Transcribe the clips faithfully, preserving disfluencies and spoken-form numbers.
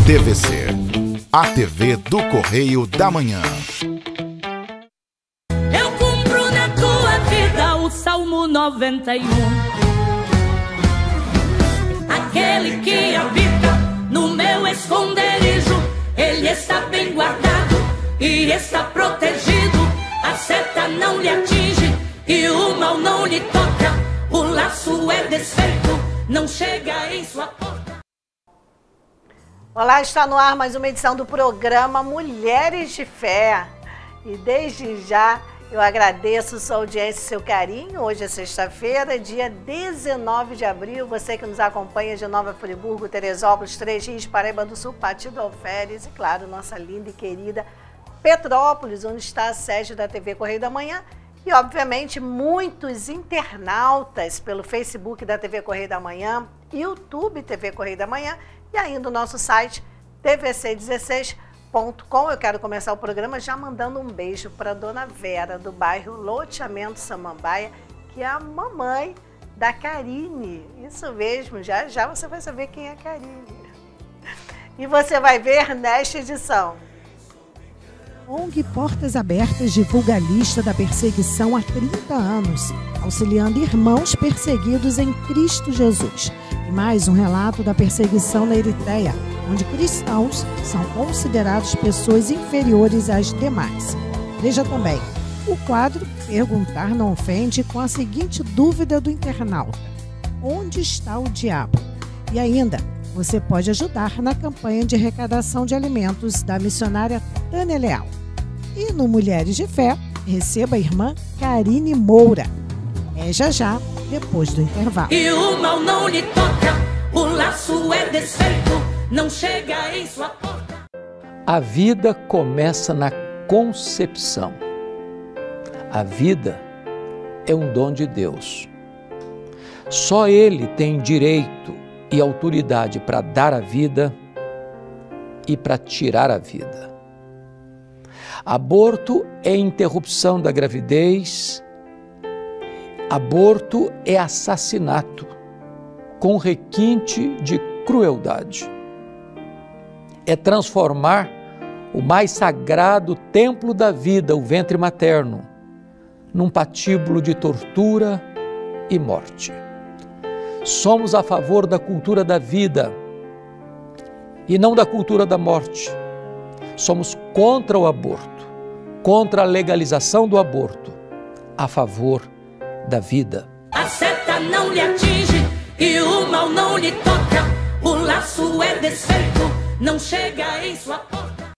T V C, a T V do Correio da Manhã. Eu cumpro na tua vida o Salmo noventa e um. Aquele que habita no meu esconderijo, ele está bem guardado e está protegido. A seta não lhe atinge e o mal não lhe toca. O laço é desfeito, não chega em sua porta. Olá, está no ar mais uma edição do programa Mulheres de Fé. E desde já eu agradeço sua audiência e seu carinho. Hoje é sexta-feira, dia dezenove de abril. Você que nos acompanha de Nova Friburgo, Teresópolis, Três Rios, Paraíba do Sul, Partido Alferes e, claro, nossa linda e querida Petrópolis, onde está a sede da T V Correio da Manhã. E, obviamente, muitos internautas pelo Facebook da T V Correio da Manhã, YouTube T V Correio da Manhã e ainda o nosso site T V C dezesseis ponto com. Eu quero começar o programa já mandando um beijo para a dona Vera, do bairro Loteamento Samambaia, que é a mamãe da Karine. Isso mesmo, já já você vai saber quem é a Karine. E você vai ver nesta edição. O N G Portas Abertas divulga a lista da perseguição há trinta anos, auxiliando irmãos perseguidos em Cristo Jesus. E mais um relato da perseguição na Eritreia, onde cristãos são considerados pessoas inferiores às demais. Veja também o quadro Perguntar Não Ofende, com a seguinte dúvida do internauta: onde está o diabo? E ainda, você pode ajudar na campanha de arrecadação de alimentos da missionária Tânia Leal. E no Mulheres de Fé, receba a irmã Karine Moura. É já já, depois do intervalo. E o mal não lhe toca, o laço é desfeito, não chega em sua porta. A vida começa na concepção. A vida é um dom de Deus. Só Ele tem direito e autoridade para dar a vida e para tirar a vida. Aborto é interrupção da gravidez. Aborto é assassinato, com requinte de crueldade. É transformar o mais sagrado templo da vida, o ventre materno, num patíbulo de tortura e morte. Somos a favor da cultura da vida e não da cultura da morte. Somos contra o aborto, contra a legalização do aborto, a favor da vida. A seta não lhe atinge e o mal não lhe toca. O laço é desfeito, não chega em sua porta.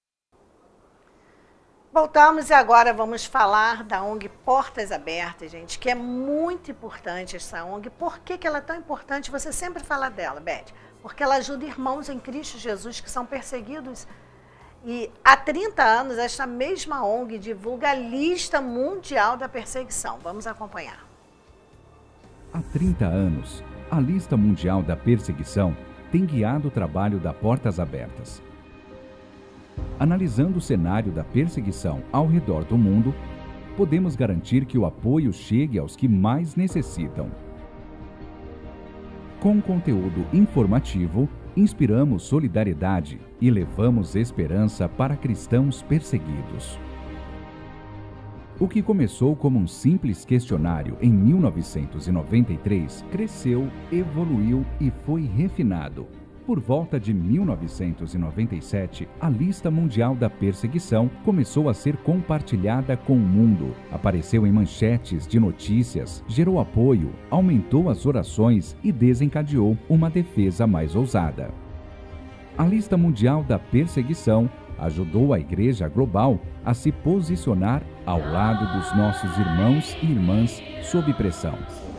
Voltamos e agora vamos falar da O N G Portas Abertas, gente, que é muito importante essa O N G. Por que que ela é tão importante? Você sempre fala dela, Beth. Porque ela ajuda irmãos em Cristo Jesus que são perseguidos. E há trinta anos, esta mesma O N G divulga a lista mundial da perseguição. Vamos acompanhar. Há trinta anos, a lista mundial da perseguição tem guiado o trabalho da Portas Abertas. Analisando o cenário da perseguição ao redor do mundo, podemos garantir que o apoio chegue aos que mais necessitam. Com conteúdo informativo, inspiramos solidariedade e levamos esperança para cristãos perseguidos. O que começou como um simples questionário em mil novecentos e noventa e três cresceu, evoluiu e foi refinado. Por volta de mil novecentos e noventa e sete, a lista mundial da perseguição começou a ser compartilhada com o mundo, apareceu em manchetes de notícias, gerou apoio, aumentou as orações e desencadeou uma defesa mais ousada. A lista mundial da perseguição ajudou a Igreja Global a se posicionar ao lado dos nossos irmãos e irmãs sob pressão.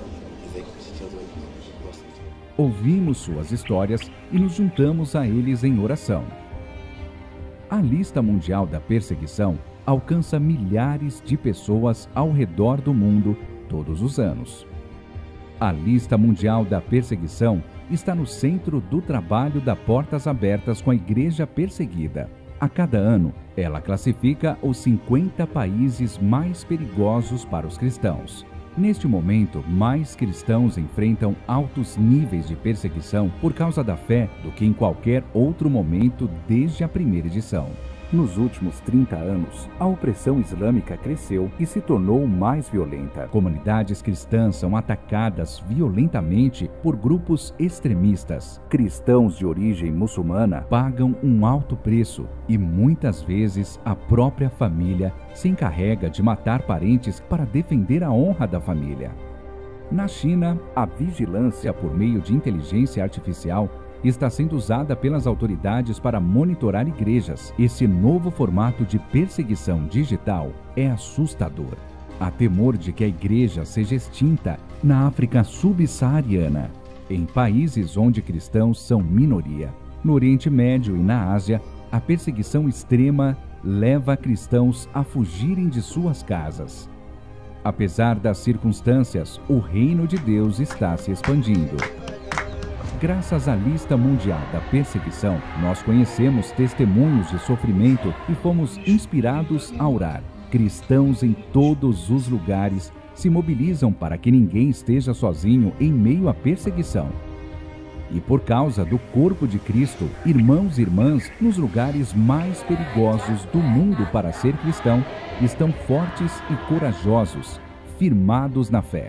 Ouvimos suas histórias e nos juntamos a eles em oração. A lista mundial da perseguição alcança milhares de pessoas ao redor do mundo todos os anos. A lista mundial da perseguição está no centro do trabalho da Portas Abertas com a Igreja Perseguida. A cada ano, ela classifica os cinquenta países mais perigosos para os cristãos. Neste momento, mais cristãos enfrentam altos níveis de perseguição por causa da fé do que em qualquer outro momento desde a primeira edição. Nos últimos trinta anos, a opressão islâmica cresceu e se tornou mais violenta. Comunidades cristãs são atacadas violentamente por grupos extremistas. Cristãos de origem muçulmana pagam um alto preço e muitas vezes a própria família se encarrega de matar parentes para defender a honra da família. Na China, a vigilância por meio de inteligência artificial está sendo usada pelas autoridades para monitorar igrejas. Esse novo formato de perseguição digital é assustador. Há temor de que a igreja seja extinta na África subsaariana, em países onde cristãos são minoria. No Oriente Médio e na Ásia, a perseguição extrema leva cristãos a fugirem de suas casas. Apesar das circunstâncias, o reino de Deus está se expandindo. Graças à lista mundial da perseguição, nós conhecemos testemunhos de sofrimento e fomos inspirados a orar. Cristãos em todos os lugares se mobilizam para que ninguém esteja sozinho em meio à perseguição. E por causa do corpo de Cristo, irmãos e irmãs nos lugares mais perigosos do mundo para ser cristão, estão fortes e corajosos, firmados na fé.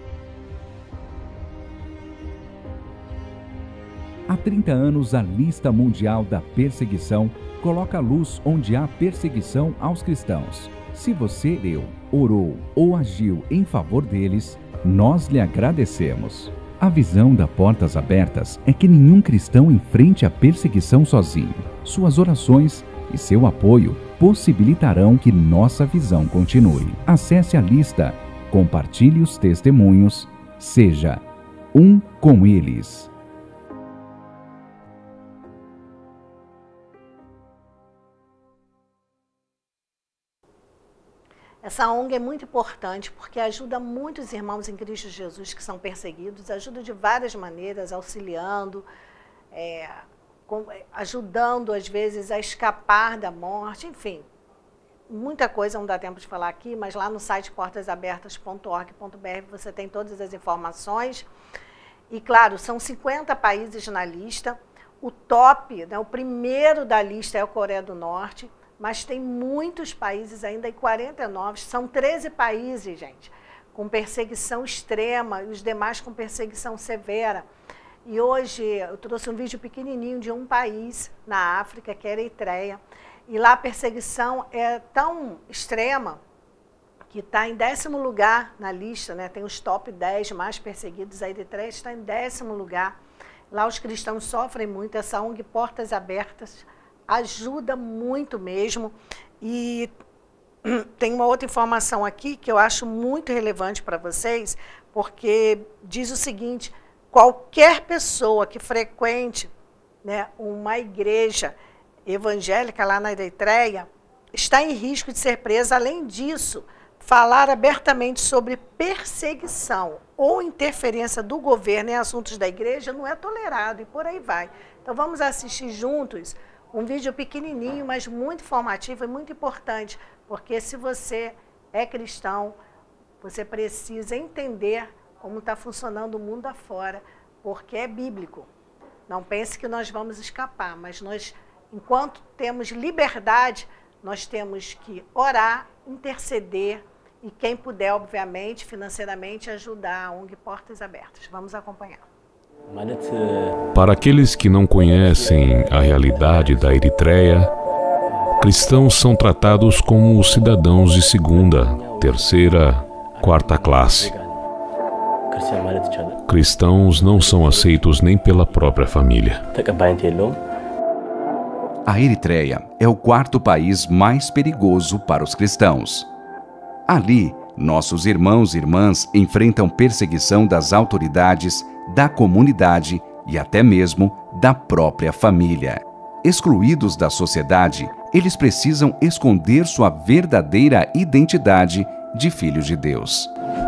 Há trinta anos, a lista mundial da perseguição coloca a luz onde há perseguição aos cristãos. Se você leu, orou ou agiu em favor deles, nós lhe agradecemos. A visão da Portas Abertas é que nenhum cristão enfrente a perseguição sozinho. Suas orações e seu apoio possibilitarão que nossa visão continue. Acesse a lista, compartilhe os testemunhos, seja um com eles. Essa O N G é muito importante porque ajuda muitos irmãos em Cristo Jesus que são perseguidos, ajuda de várias maneiras, auxiliando, é, com, ajudando às vezes a escapar da morte, enfim. Muita coisa não dá tempo de falar aqui, mas lá no site portas abertas ponto org ponto br você tem todas as informações. E claro, são cinquenta países na lista, o top, né, o primeiro da lista é a Coreia do Norte, mas tem muitos países ainda, em quarenta e nove, são treze países, gente, com perseguição extrema e os demais com perseguição severa. E hoje eu trouxe um vídeo pequenininho de um país na África, que é a Eritreia, e lá a perseguição é tão extrema que está em décimo lugar na lista, né? Tem os top dez mais perseguidos, a Eritreia está em décimo lugar. Lá os cristãos sofrem muito, essa O N G Portas Abertas ajuda muito mesmo. E tem uma outra informação aqui que eu acho muito relevante para vocês, porque diz o seguinte: qualquer pessoa que frequente, né, uma igreja evangélica lá na Eritreia está em risco de ser presa. Além disso, falar abertamente sobre perseguição ou interferência do governo em assuntos da igreja não é tolerado, e por aí vai. Então vamos assistir juntos um vídeo pequenininho, mas muito informativo e muito importante, porque se você é cristão, você precisa entender como está funcionando o mundo afora, porque é bíblico. Não pense que nós vamos escapar, mas nós, enquanto temos liberdade, nós temos que orar, interceder e quem puder, obviamente, financeiramente, ajudar a O N G Portas Abertas. Vamos acompanhar. Para aqueles que não conhecem a realidade da Eritreia, cristãos são tratados como cidadãos de segunda, terceira, quarta classe. Cristãos não são aceitos nem pela própria família. A Eritreia é o quarto país mais perigoso para os cristãos. Ali, nossos irmãos e irmãs enfrentam perseguição das autoridades, da comunidade e até mesmo da própria família. Excluídos da sociedade, eles precisam esconder sua verdadeira identidade de filhos de Deus.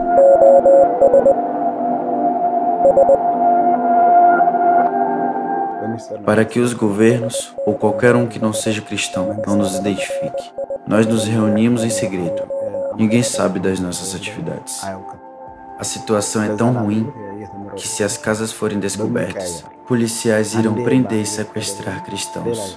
Para que os governos, ou qualquer um que não seja cristão, não nos identifique. Nós nos reunimos em segredo. Ninguém sabe das nossas atividades. A situação é tão ruim que, se as casas forem descobertas, policiais irão prender e sequestrar cristãos.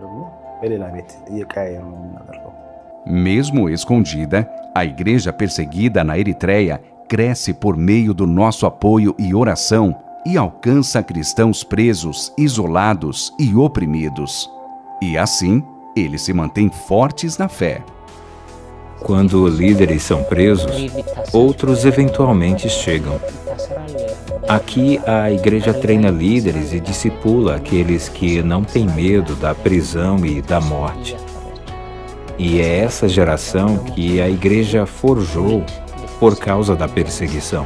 Mesmo escondida, a igreja perseguida na Eritreia cresce por meio do nosso apoio e oração e alcança cristãos presos, isolados e oprimidos. E assim, eles se mantêm fortes na fé. Quando líderes são presos, outros eventualmente chegam. Aqui, a igreja treina líderes e discipula aqueles que não têm medo da prisão e da morte. E é essa geração que a igreja forjou por causa da perseguição.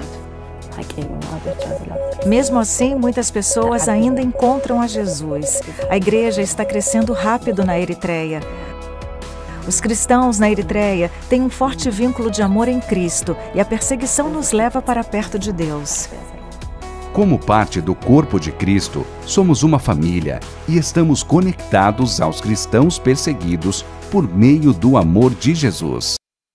Mesmo assim, muitas pessoas ainda encontram a Jesus. A igreja está crescendo rápido na Eritreia. Os cristãos na Eritreia têm um forte vínculo de amor em Cristo e a perseguição nos leva para perto de Deus. Como parte do corpo de Cristo, somos uma família e estamos conectados aos cristãos perseguidos por meio do amor de Jesus.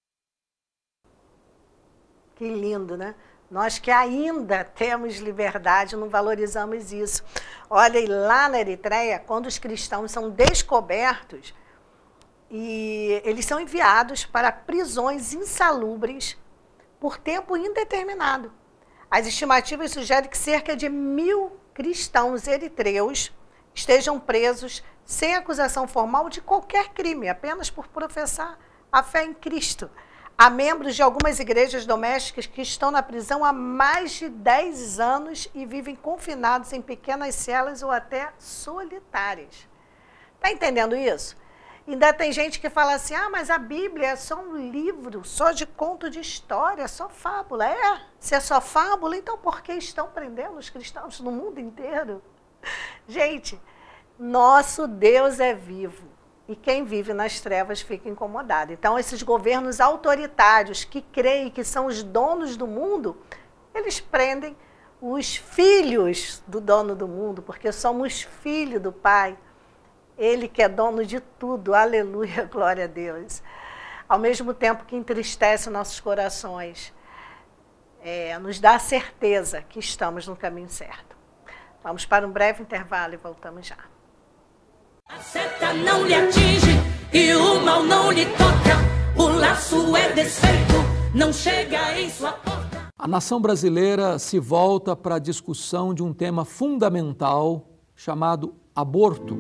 Que lindo, né? Nós que ainda temos liberdade, não valorizamos isso. Olha, e lá na Eritreia, quando os cristãos são descobertos, e eles são enviados para prisões insalubres por tempo indeterminado. As estimativas sugerem que cerca de mil cristãos eritreus estejam presos sem acusação formal de qualquer crime, apenas por professar a fé em Cristo. Há membros de algumas igrejas domésticas que estão na prisão há mais de dez anos e vivem confinados em pequenas celas ou até solitárias. Está entendendo isso? Ainda tem gente que fala assim, ah, mas a Bíblia é só um livro, só de conto de história, só fábula. É, se é só fábula, então por que estão prendendo os cristãos no mundo inteiro? Gente, nosso Deus é vivo e quem vive nas trevas fica incomodado. Então, esses governos autoritários que creem que são os donos do mundo, eles prendem os filhos do dono do mundo, porque somos filhos do Pai. Ele que é dono de tudo, aleluia, glória a Deus. Ao mesmo tempo que entristece nossos corações, é, nos dá a certeza que estamos no caminho certo. Vamos para um breve intervalo e voltamos já. A seta não lhe atinge e o mal não lhe toca, o laço é desfeito, não chega em sua porta. A nação brasileira se volta para a discussão de um tema fundamental chamado aborto.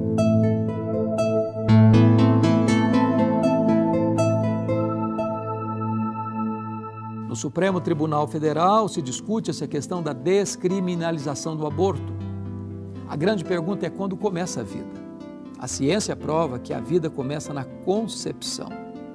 No Supremo Tribunal Federal se discute essa questão da descriminalização do aborto. A grande pergunta é quando começa a vida. A ciência prova que a vida começa na concepção.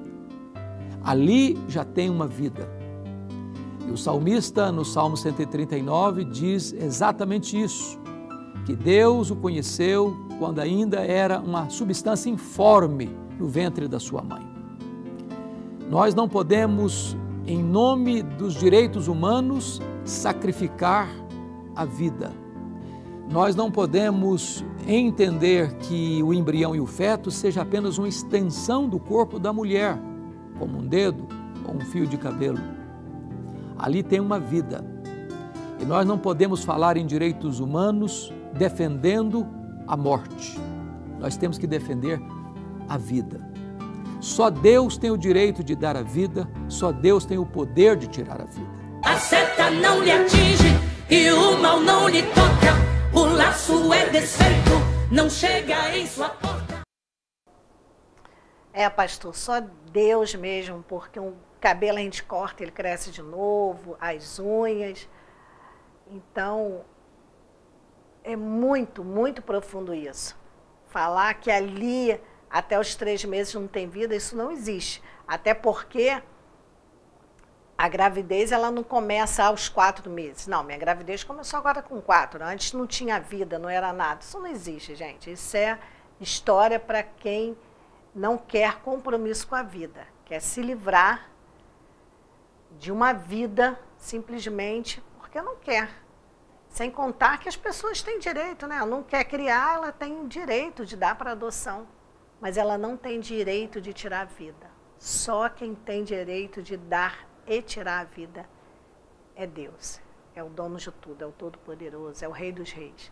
Ali já tem uma vida. E o salmista, no Salmo cento e trinta e nove, diz exatamente isso, que Deus o conheceu quando ainda era uma substância informe no ventre da sua mãe. Nós não podemos, em nome dos direitos humanos, sacrificar a vida. Nós não podemos entender que o embrião e o feto seja apenas uma extensão do corpo da mulher, como um dedo ou um fio de cabelo. Ali tem uma vida. E nós não podemos falar em direitos humanos defendendo a morte. Nós temos que defender a vida. Só Deus tem o direito de dar a vida, só Deus tem o poder de tirar a vida. A seta não lhe atinge e o mal não lhe toca, o laço é desfeito, não chega em sua porta. É, pastor, só Deus mesmo, porque um cabelo a gente corta, ele cresce de novo, as unhas. Então, é muito, muito profundo isso. Falar que ali, até os três meses não tem vida, isso não existe. Até porque a gravidez ela não começa aos quatro meses. Não, minha gravidez começou agora com quatro. Antes não tinha vida, não era nada. Isso não existe, gente. Isso é história para quem não quer compromisso com a vida. Quer se livrar de uma vida simplesmente porque não quer. Sem contar que as pessoas têm direito, né? Ela não quer criar, ela tem direito de dar para adoção. Mas ela não tem direito de tirar a vida. Só quem tem direito de dar e tirar a vida é Deus, é o dono de tudo, é o Todo-Poderoso, é o Rei dos Reis.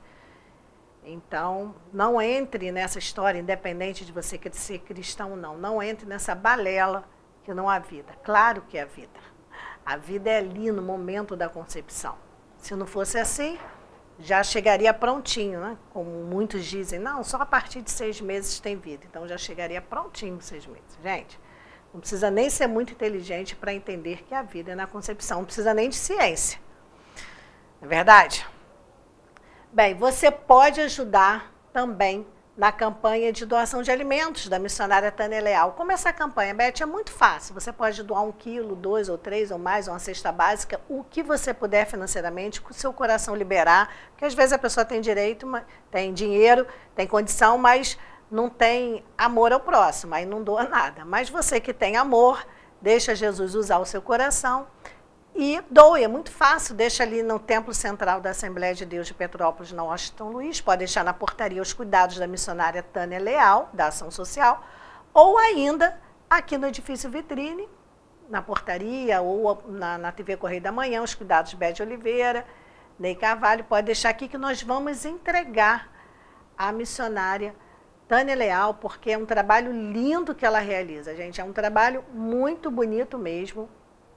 Então, não entre nessa história, independente de você ser cristão ou não, não entre nessa balela que não há vida. Claro que é vida. A vida é ali no momento da concepção. Se não fosse assim, já chegaria prontinho, né? Como muitos dizem, não, só a partir de seis meses tem vida. Então, já chegaria prontinho seis meses. Gente, não precisa nem ser muito inteligente para entender que a vida é na concepção. Não precisa nem de ciência. Não é verdade? Bem, você pode ajudar também na campanha de doação de alimentos da missionária Tânia Leal. Como essa campanha, Beth, é muito fácil. Você pode doar um quilo, dois ou três ou mais, uma cesta básica, o que você puder financeiramente, com o seu coração liberar, porque às vezes a pessoa tem direito, tem dinheiro, tem condição, mas não tem amor ao próximo, aí não doa nada. Mas você que tem amor, deixa Jesus usar o seu coração e doe, é muito fácil, deixa ali no Templo Central da Assembleia de Deus de Petrópolis, na Washington Luiz, pode deixar na portaria os cuidados da missionária Tânia Leal, da Ação Social, ou ainda aqui no Edifício Vitrine, na portaria, ou na, na T V Correio da Manhã, os cuidados de Bete Oliveira, Ney Carvalho, pode deixar aqui que nós vamos entregar à missionária Tânia Leal, porque é um trabalho lindo que ela realiza, gente, é um trabalho muito bonito mesmo.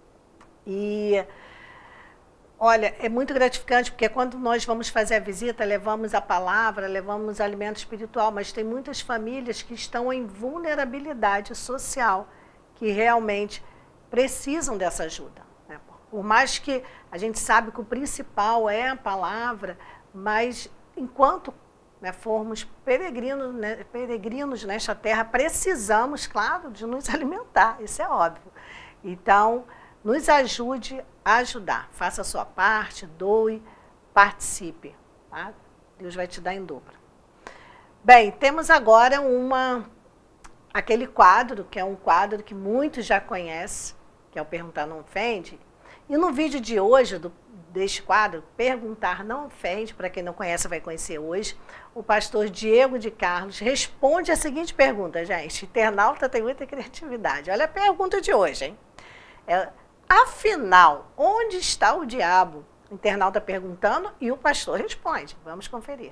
E, olha, é muito gratificante, porque quando nós vamos fazer a visita, levamos a palavra, levamos alimento espiritual, mas tem muitas famílias que estão em vulnerabilidade social, que realmente precisam dessa ajuda, né? Por mais que a gente sabe que o principal é a palavra, mas enquanto, né, formos peregrinos, né, peregrinos nesta terra, precisamos, claro, de nos alimentar, isso é óbvio. Então, nos ajude a ajudar. Faça a sua parte, doe, participe. Tá? Deus vai te dar em dobro. Bem, temos agora uma, aquele quadro, que é um quadro que muitos já conhecem, que é o Perguntar Não Ofende. E no vídeo de hoje, do, deste quadro, Perguntar Não Ofende, para quem não conhece, vai conhecer hoje, o pastor Diego de Carlos responde a seguinte pergunta, gente. Internauta tem muita criatividade. Olha a pergunta de hoje, hein? É, afinal, onde está o diabo? O internauta perguntando e o pastor responde. Vamos conferir.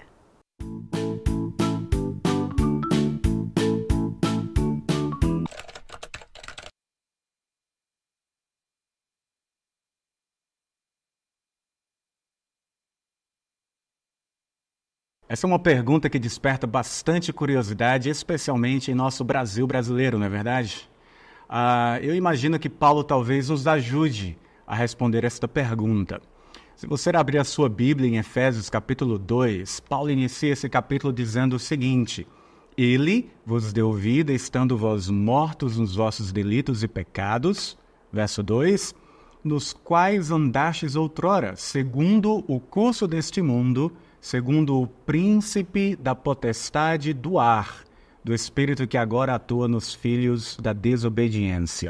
Essa é uma pergunta que desperta bastante curiosidade, especialmente em nosso Brasil brasileiro, não é verdade? Uh, eu imagino que Paulo talvez nos ajude a responder esta pergunta. Se você abrir a sua Bíblia em Efésios capítulo dois, Paulo inicia esse capítulo dizendo o seguinte: Ele vos deu vida, estando vós mortos nos vossos delitos e pecados, verso dois, nos quais andastes outrora, segundo o curso deste mundo, segundo o príncipe da potestade do ar, do Espírito que agora atua nos filhos da desobediência.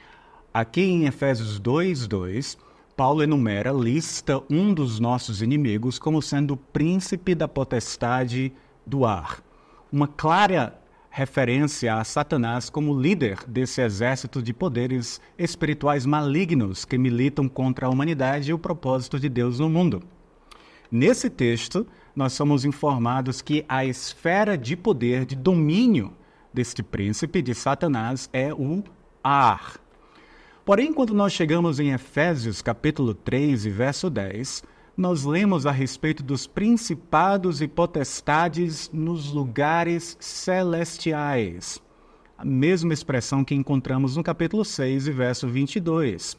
Aqui em Efésios dois, dois, Paulo enumera, lista um dos nossos inimigos como sendo o príncipe da potestade do ar. Uma clara referência a Satanás como líder desse exército de poderes espirituais malignos que militam contra a humanidade e o propósito de Deus no mundo. Nesse texto, nós somos informados que a esfera de poder, de domínio deste príncipe, de Satanás, é o ar. Porém, quando nós chegamos em Efésios capítulo três, verso dez, nós lemos a respeito dos principados e potestades nos lugares celestiais. A mesma expressão que encontramos no capítulo seis, verso vinte e dois.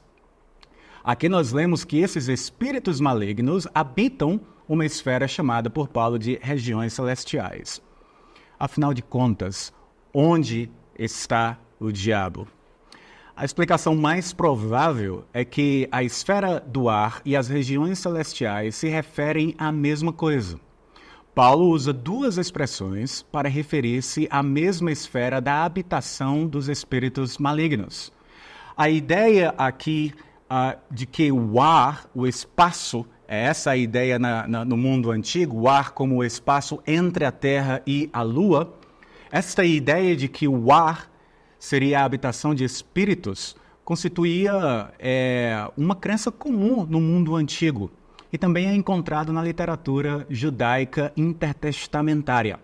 Aqui nós lemos que esses espíritos malignos habitam uma esfera chamada por Paulo de regiões celestiais. Afinal de contas, onde está o diabo? A explicação mais provável é que a esfera do ar e as regiões celestiais se referem à mesma coisa. Paulo usa duas expressões para referir-se à mesma esfera da habitação dos espíritos malignos. A ideia aqui uh, de que o ar, o espaço, é essa a ideia na, na, no mundo antigo, o ar como o espaço entre a Terra e a Lua. Esta ideia de que o ar seria a habitação de espíritos constituía é, uma crença comum no mundo antigo e também é encontrado na literatura judaica intertestamentária.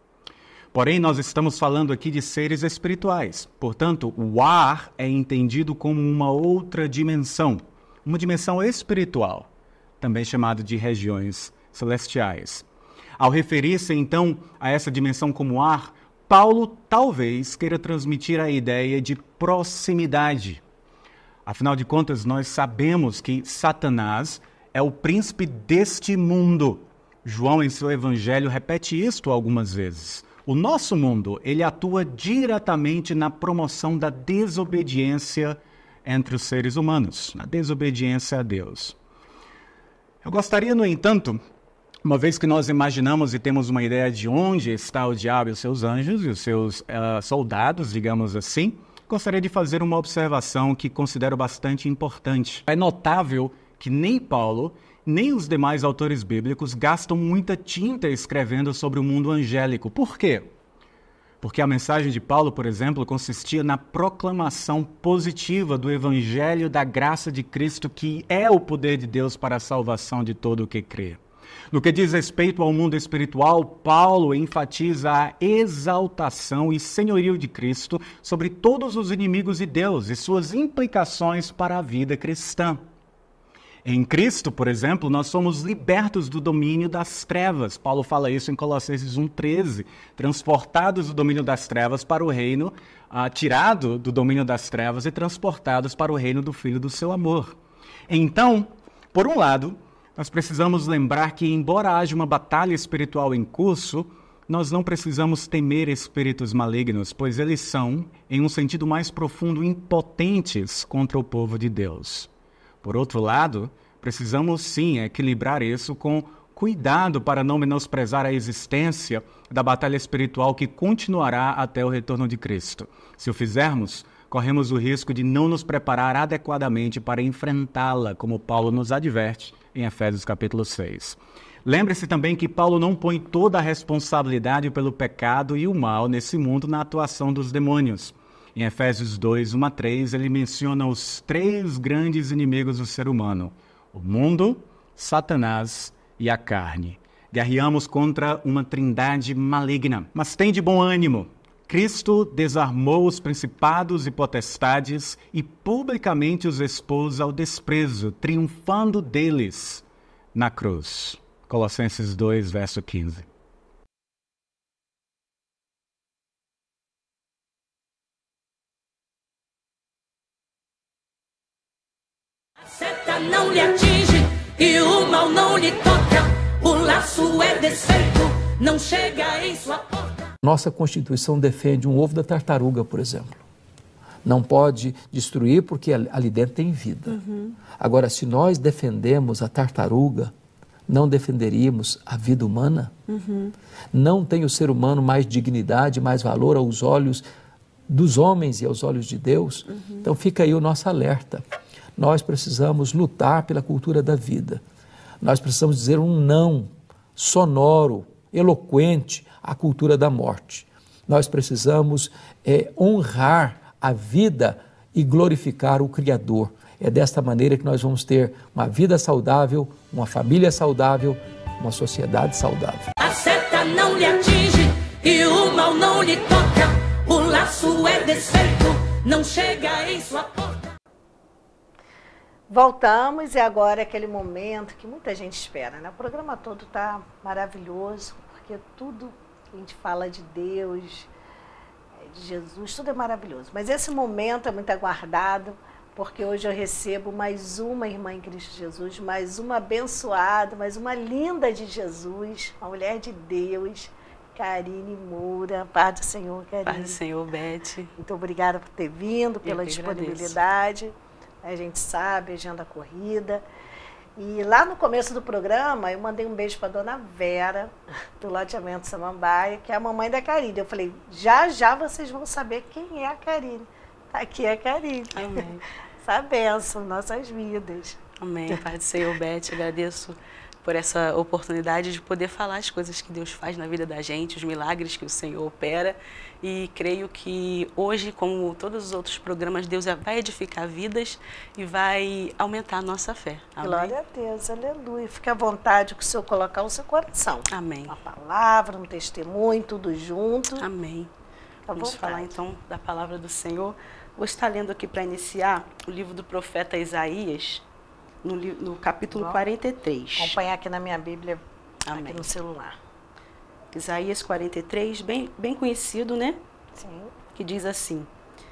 Porém, nós estamos falando aqui de seres espirituais. Portanto, o ar é entendido como uma outra dimensão, uma dimensão espiritual, também chamada de regiões celestiais. Ao referir-se, então, a essa dimensão como ar, Paulo talvez queira transmitir a ideia de proximidade. Afinal de contas, nós sabemos que Satanás é o príncipe deste mundo. João, em seu evangelho, repete isto algumas vezes. O nosso mundo, ele atua diretamente na promoção da desobediência entre os seres humanos, na desobediência a Deus. Eu gostaria, no entanto, uma vez que nós imaginamos e temos uma ideia de onde está o diabo e os seus anjos e os seus uh, soldados, digamos assim, gostaria de fazer uma observação que considero bastante importante. É notável que nem Paulo, nem os demais autores bíblicos gastam muita tinta escrevendo sobre o mundo angélico. Por quê? Porque a mensagem de Paulo, por exemplo, consistia na proclamação positiva do evangelho da graça de Cristo, que é o poder de Deus para a salvação de todo o que crê. No que diz respeito ao mundo espiritual, Paulo enfatiza a exaltação e senhorio de Cristo sobre todos os inimigos de Deus e suas implicações para a vida cristã. Em Cristo, por exemplo, nós somos libertos do domínio das trevas. Paulo fala isso em Colossenses um, treze. Transportados do domínio das trevas para o reino, ah, tirado do domínio das trevas e transportados para o reino do Filho do seu amor. Então, por um lado, nós precisamos lembrar que, embora haja uma batalha espiritual em curso, nós não precisamos temer espíritos malignos, pois eles são, em um sentido mais profundo, impotentes contra o povo de Deus. Por outro lado, precisamos sim equilibrar isso com cuidado para não menosprezar a existência da batalha espiritual que continuará até o retorno de Cristo. Se o fizermos, corremos o risco de não nos preparar adequadamente para enfrentá-la, como Paulo nos adverte em Efésios capítulo seis. Lembre-se também que Paulo não põe toda a responsabilidade pelo pecado e o mal nesse mundo na atuação dos demônios. Em Efésios dois, um a três, ele menciona os três grandes inimigos do ser humano: o mundo, Satanás e a carne. Guerreamos contra uma trindade maligna. Mas tem de bom ânimo. Cristo desarmou os principados e potestades e publicamente os expôs ao desprezo, triunfando deles na cruz. Colossenses dois, verso quinze. A seta não lhe atinge e o mal não lhe toca. O laço é desfeito, não chega em sua porta. Nossa Constituição defende um ovo da tartaruga, por exemplo. Não pode destruir porque ali dentro tem vida. Uhum. Agora, se nós defendemos a tartaruga, não defenderíamos a vida humana? Uhum. Não tem o ser humano mais dignidade, mais valor aos olhos dos homens e aos olhos de Deus? Uhum. Então fica aí o nosso alerta. Nós precisamos lutar pela cultura da vida. Nós precisamos dizer um não sonoro, eloquente à cultura da morte. Nós precisamos é, honrar a vida e glorificar o Criador. É desta maneira que nós vamos ter uma vida saudável, uma família saudável, uma sociedade saudável. A seta não lhe atinge e o mal não lhe toca. O laço é desfeito, não chega em sua porta. Voltamos e agora é aquele momento que muita gente espera, né? O programa todo está maravilhoso, porque tudo que a gente fala de Deus, de Jesus, tudo é maravilhoso. Mas esse momento é muito aguardado, porque hoje eu recebo mais uma irmã em Cristo Jesus, mais uma abençoada, mais uma linda de Jesus, uma mulher de Deus, Karine Moura. Paz do Senhor, Karine. Paz do Senhor, Beth. Muito obrigada por ter vindo, pela disponibilidade. Agradeço. A gente sabe, agenda corrida. E lá no começo do programa, eu mandei um beijo para a dona Vera, do loteamento Samambaia, que é a mamãe da Karine. Eu falei, já já vocês vão saber quem é a Karine. Tá aqui a Karine. Amém. Essa bênção, nossas vidas. Amém. Pai do Senhor, Beth, agradeço por essa oportunidade de poder falar as coisas que Deus faz na vida da gente, os milagres que o Senhor opera. E creio que hoje, como todos os outros programas, Deus vai edificar vidas e vai aumentar a nossa fé. Amém? Glória a Deus, aleluia. Fique à vontade que o Senhor colocar o seu coração. Amém. Uma palavra, um testemunho, tudo junto. Amém. Tá Vamos falar então da palavra do Senhor. Vou estar lendo aqui para iniciar o livro do profeta Isaías, no, no capítulo Bom, quarenta e três. Vou acompanhar aqui na minha Bíblia, Amém. Aqui no celular. Isaías quarenta e três, bem, bem conhecido, né? Sim. Que diz assim,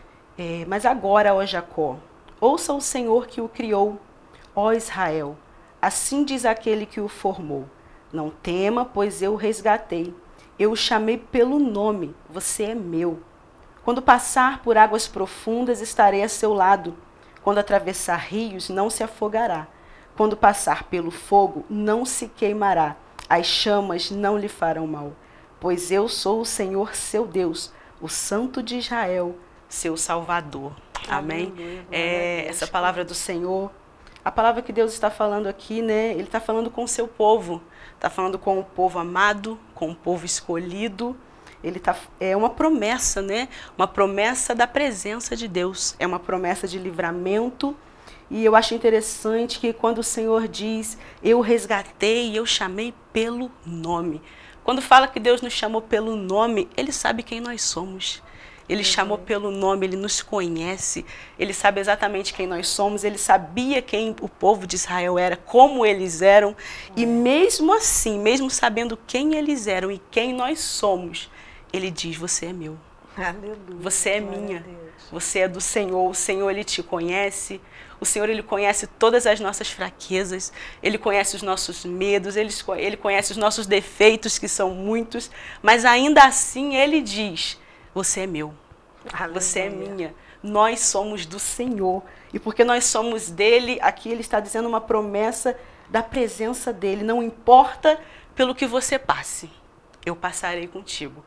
é, mas agora, ó Jacó, ouça o Senhor que o criou, ó Israel, assim diz aquele que o formou. Não tema, pois eu o resgatei. Eu o chamei pelo nome, você é meu. Quando passar por águas profundas, estarei a seu lado. Quando atravessar rios, não se afogará. Quando passar pelo fogo, não se queimará. As chamas não lhe farão mal. Pois eu sou o Senhor, seu Deus, o Santo de Israel, seu Salvador. Amém? Aleluia, é, essa palavra do Senhor, a palavra que Deus está falando aqui, né? Ele está falando com o seu povo. Está falando com o povo amado, com o povo escolhido. Ele tá, é uma promessa, né? Uma promessa da presença de Deus. É uma promessa de livramento. E eu acho interessante que quando o Senhor diz, eu resgatei, eu chamei pelo nome. Quando fala que Deus nos chamou pelo nome, Ele sabe quem nós somos. Ele uhum. chamou pelo nome, Ele nos conhece, Ele sabe exatamente quem nós somos, Ele sabia quem o povo de Israel era, como eles eram. Uhum. E mesmo assim, mesmo sabendo quem eles eram e quem nós somos, Ele diz, você é meu. Aleluia. Você é minha. Você é do Senhor. O Senhor, Ele te conhece. O Senhor, Ele conhece todas as nossas fraquezas. Ele conhece os nossos medos. Ele, ele conhece os nossos defeitos, que são muitos. Mas ainda assim, Ele diz, você é meu. Aleluia. Você é minha. Nós somos do Senhor. E porque nós somos dEle, aqui Ele está dizendo uma promessa da presença dEle. Não importa pelo que você passe, eu passarei contigo.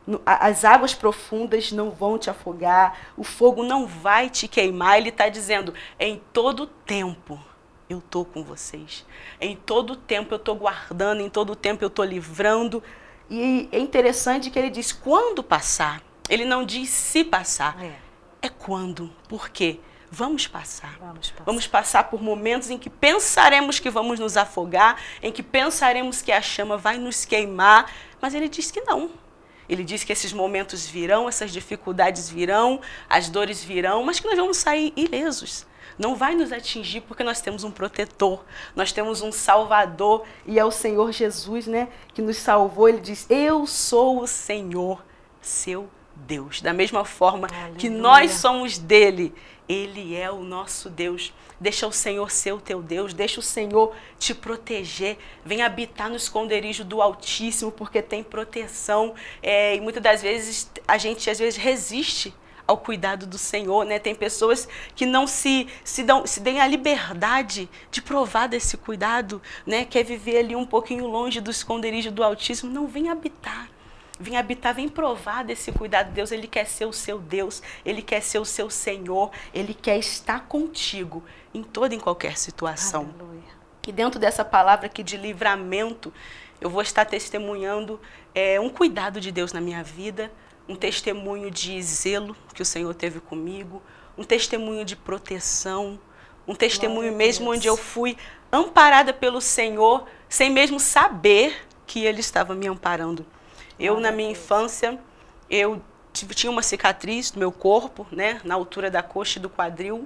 As águas profundas não vão te afogar, o fogo não vai te queimar. Ele está dizendo, em todo tempo eu estou com vocês. Em todo tempo eu estou guardando, em todo tempo eu estou livrando. E é interessante que ele diz, quando passar. Ele não diz se passar, é, é quando. Por quê? Vamos passar. Vamos passar. Vamos passar por momentos em que pensaremos que vamos nos afogar, em que pensaremos que a chama vai nos queimar, mas ele diz que não. Ele diz que esses momentos virão, essas dificuldades virão, as dores virão, mas que nós vamos sair ilesos. Não vai nos atingir porque nós temos um protetor, nós temos um Salvador e é o Senhor Jesus, né, que nos salvou. Ele diz, eu sou o Senhor, seu Deus. Da mesma forma Aleluia. Que nós somos dele, Ele é o nosso Deus. Deixa o Senhor ser o teu Deus, deixa o Senhor te proteger. Vem habitar no esconderijo do Altíssimo, porque tem proteção. É, e muitas das vezes, a gente às vezes resiste ao cuidado do Senhor, né? Tem pessoas que não se, se, dão, se deem a liberdade de provar desse cuidado, né? Quer viver ali um pouquinho longe do esconderijo do Altíssimo. Não, vem habitar. Vem habitar, vem provar desse cuidado de Deus. Ele quer ser o seu Deus, Ele quer ser o seu Senhor, Ele quer estar contigo em toda e em qualquer situação. Aleluia. E dentro dessa palavra aqui de livramento, eu vou estar testemunhando é, um cuidado de Deus na minha vida, um testemunho de zelo que o Senhor teve comigo, um testemunho de proteção, um testemunho mesmo onde eu fui amparada pelo Senhor, sem mesmo saber que Ele estava me amparando. Eu, na minha infância, eu tinha uma cicatriz no meu corpo, né, na altura da coxa e do quadril,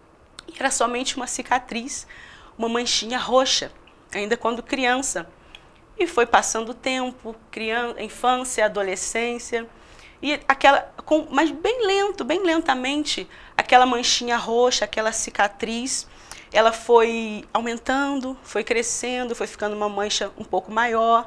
e era somente uma cicatriz, uma manchinha roxa, ainda quando criança. E foi passando o tempo, criança, infância, adolescência, e aquela, com, mas bem lento, bem lentamente, aquela manchinha roxa, aquela cicatriz, ela foi aumentando, foi crescendo, foi ficando uma mancha um pouco maior.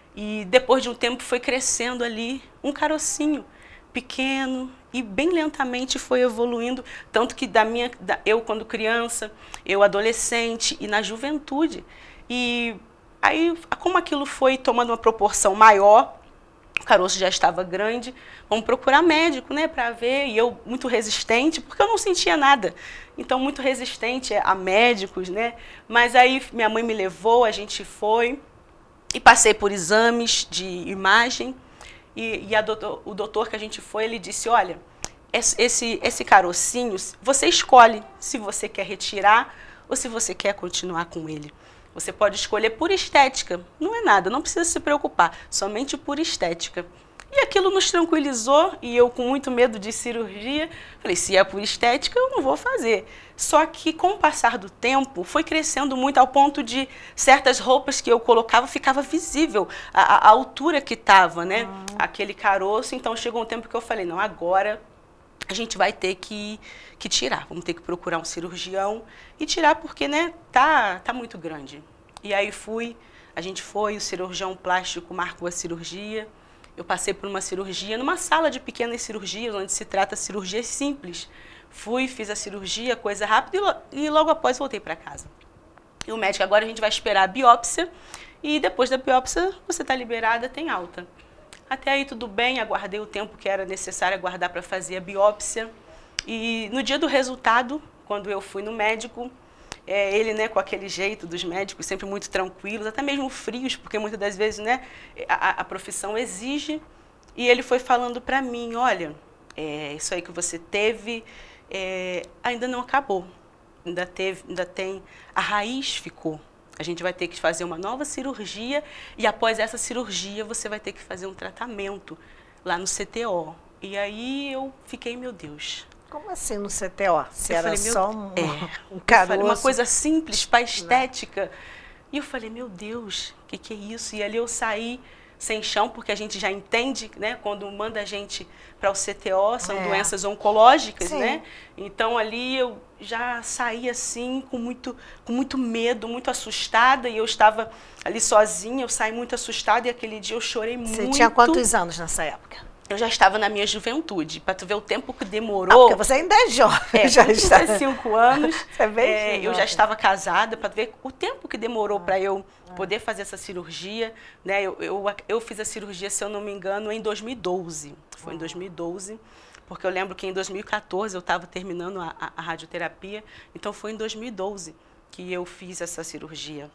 E depois de um tempo foi crescendo ali um carocinho pequeno e bem lentamente foi evoluindo. Tanto que da minha, da, eu quando criança, eu adolescente e na juventude. E aí, como aquilo foi tomando uma proporção maior, caroço já estava grande, vamos procurar médico, né, para ver, e eu muito resistente, porque eu não sentia nada, então muito resistente a médicos, né, mas aí minha mãe me levou, a gente foi, e passei por exames de imagem, e, e a doutor, o doutor que a gente foi, ele disse, olha, esse, esse carocinho, você escolhe se você quer retirar ou se você quer continuar com ele. Você pode escolher por estética, não é nada, não precisa se preocupar, somente por estética. E aquilo nos tranquilizou, e eu com muito medo de cirurgia, falei, se é por estética, eu não vou fazer. Só que com o passar do tempo, foi crescendo muito ao ponto de certas roupas que eu colocava, ficava visível a, a altura que estava, né, uhum. aquele caroço. Então chegou um tempo que eu falei, não, agora a gente vai ter que, que tirar, vamos ter que procurar um cirurgião e tirar porque, né, tá, tá muito grande. E aí fui, a gente foi, o cirurgião plástico marcou a cirurgia, eu passei por uma cirurgia numa sala de pequenas cirurgias, onde se trata de cirurgias simples. Fui, fiz a cirurgia, coisa rápida, e, lo, e logo após voltei para casa. E o médico, agora a gente vai esperar a biópsia, e depois da biópsia você está liberada, tem alta. Até aí tudo bem, aguardei o tempo que era necessário aguardar para fazer a biópsia. E no dia do resultado, quando eu fui no médico, é, ele, né, com aquele jeito dos médicos, sempre muito tranquilos, até mesmo frios, porque muitas das vezes, né, a, a profissão exige. E ele foi falando para mim, olha, é, isso aí que você teve é, ainda não acabou, ainda, teve, ainda tem, a raiz ficou. A gente vai ter que fazer uma nova cirurgia e após essa cirurgia você vai ter que fazer um tratamento lá no C T O. E aí eu fiquei, meu Deus. Como assim no C T O? Se eu era falei, só um, é, um caroço? Uma coisa simples para estética. E eu falei, meu Deus, o que, que é isso? E ali eu saí sem chão, porque a gente já entende, né, quando manda a gente para o C T O, são é. doenças oncológicas, Sim. né? Então ali eu já saí assim com muito, com muito medo, muito assustada, e eu estava ali sozinha, eu saí muito assustada, e aquele dia eu chorei muito. Você tinha quantos anos nessa época? Eu já estava na minha juventude, para tu ver o tempo que demorou. Ah, porque você ainda é jovem. É, já com trinta e cinco anos, você é bem é, eu já estava casada, para tu ver o tempo que demorou ah. para eu poder fazer essa cirurgia. Né? Eu, eu, eu fiz a cirurgia, se eu não me engano, em dois mil e doze. Foi em dois mil e doze, porque eu lembro que em dois mil e quatorze eu estava terminando a, a, a radioterapia, então foi em dois mil e doze que eu fiz essa cirurgia.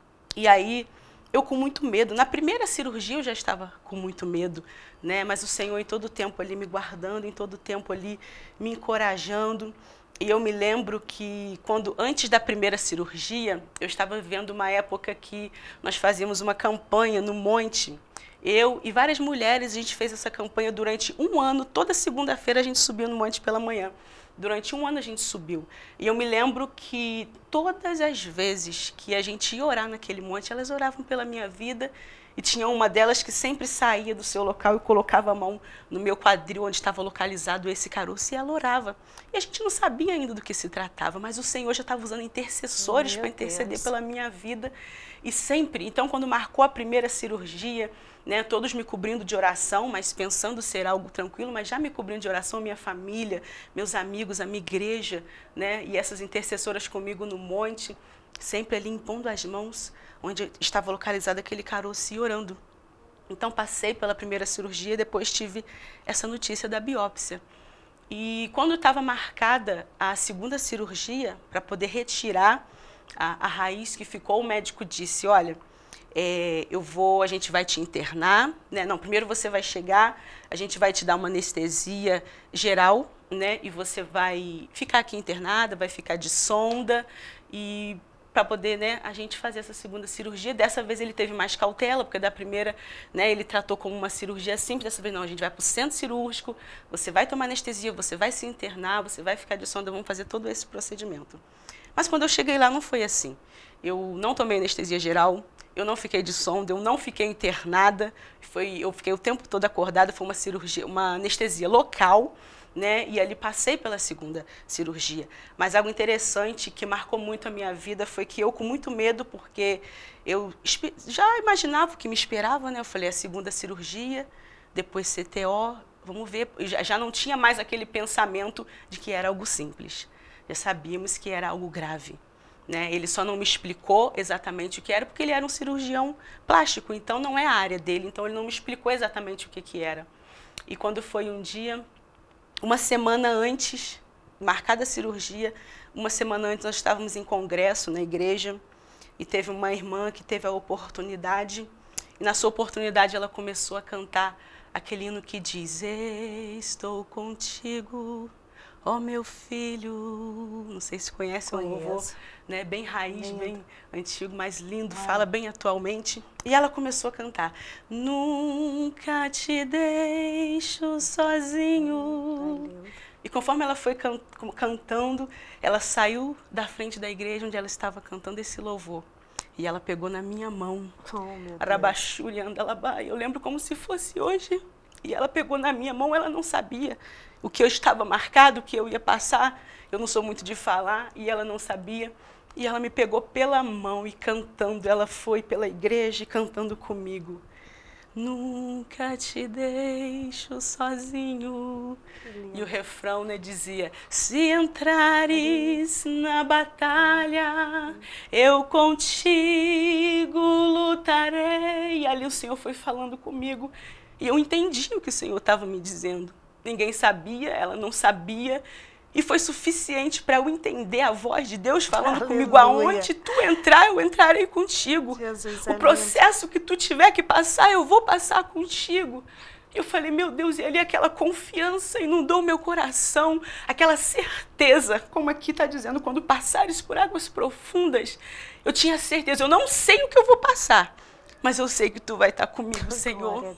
E aí, eu com muito medo, na primeira cirurgia eu já estava com muito medo, né? Mas o Senhor em todo o tempo ali me guardando, em todo o tempo ali me encorajando. E eu me lembro que quando, antes da primeira cirurgia, eu estava vivendo uma época que nós fazíamos uma campanha no monte. Eu e várias mulheres, a gente fez essa campanha durante um ano, toda segunda-feira a gente subia no monte pela manhã. Durante um ano a gente subiu. E eu me lembro que todas as vezes que a gente ia orar naquele monte, elas oravam pela minha vida. E tinha uma delas que sempre saía do seu local e colocava a mão no meu quadril, onde estava localizado esse caroço, e ela orava. E a gente não sabia ainda do que se tratava, mas o Senhor já estava usando intercessores para interceder Deus. pela minha vida. E sempre, então quando marcou a primeira cirurgia, né, todos me cobrindo de oração, mas pensando ser algo tranquilo, mas já me cobrindo de oração, minha família, meus amigos, a minha igreja, né, e essas intercessoras comigo no monte, sempre ali impondo as mãos, onde estava localizado aquele caroço, e orando. Então passei pela primeira cirurgia, depois tive essa notícia da biópsia. E quando estava marcada a segunda cirurgia, para poder retirar a, a raiz que ficou, o médico disse, olha, É, eu vou, a gente vai te internar, né? Não, primeiro você vai chegar, a gente vai te dar uma anestesia geral, né? E você vai ficar aqui internada, vai ficar de sonda, e para poder, né, a gente fazer essa segunda cirurgia. Dessa vez ele teve mais cautela, porque da primeira, né, ele tratou como uma cirurgia simples. Dessa vez não, a gente vai para o centro cirúrgico, você vai tomar anestesia, você vai se internar, você vai ficar de sonda, vamos fazer todo esse procedimento. Mas quando eu cheguei lá não foi assim. Eu não tomei anestesia geral, eu não fiquei de sonda, eu não fiquei internada, foi, eu fiquei o tempo todo acordada, foi uma cirurgia, uma anestesia local, né? E ali passei pela segunda cirurgia. Mas algo interessante que marcou muito a minha vida foi que eu, com muito medo, porque eu já imaginava o que me esperava, né? Eu falei, a segunda cirurgia, depois C T O, vamos ver. Já, já não tinha mais aquele pensamento de que era algo simples. Já sabíamos que era algo grave. né? Ele só não me explicou exatamente o que era, porque ele era um cirurgião plástico, então não é a área dele, então ele não me explicou exatamente o que, que era. E quando foi um dia, uma semana antes, marcada a cirurgia, uma semana antes nós estávamos em congresso na igreja, e teve uma irmã que teve a oportunidade, e na sua oportunidade ela começou a cantar aquele hino que diz: estou contigo, ó meu filho. Não sei se conhece, é um louvor, né, bem raiz, lindo, bem antigo, mas lindo, ah. fala bem atualmente. E ela começou a cantar: nunca te deixo sozinho. Ai, e conforme ela foi can cantando, ela saiu da frente da igreja onde ela estava cantando esse louvor. E ela pegou na minha mão, Arabaxuri Andalabai, eu lembro como se fosse hoje. E ela pegou na minha mão, ela não sabia o que eu estava marcado, o que eu ia passar. Eu não sou muito de falar, e ela não sabia. E ela me pegou pela mão e cantando, ela foi pela igreja cantando comigo. Nunca te deixo sozinho. E o refrão, né, dizia: se entrares na batalha, eu contigo lutarei. E ali o Senhor foi falando comigo e eu entendi o que o Senhor estava me dizendo. Ninguém sabia, ela não sabia. E foi suficiente para eu entender a voz de Deus falando Aleluia. Comigo. Aonde tu entrar, eu entrarei contigo. Jesus, o processo que tu tiver que passar, eu vou passar contigo. E eu falei, meu Deus, e ali aquela confiança inundou meu coração, aquela certeza, como aqui está dizendo, quando passares por águas profundas, eu tinha certeza, eu não sei o que eu vou passar, mas eu sei que tu vai estar comigo, Senhor.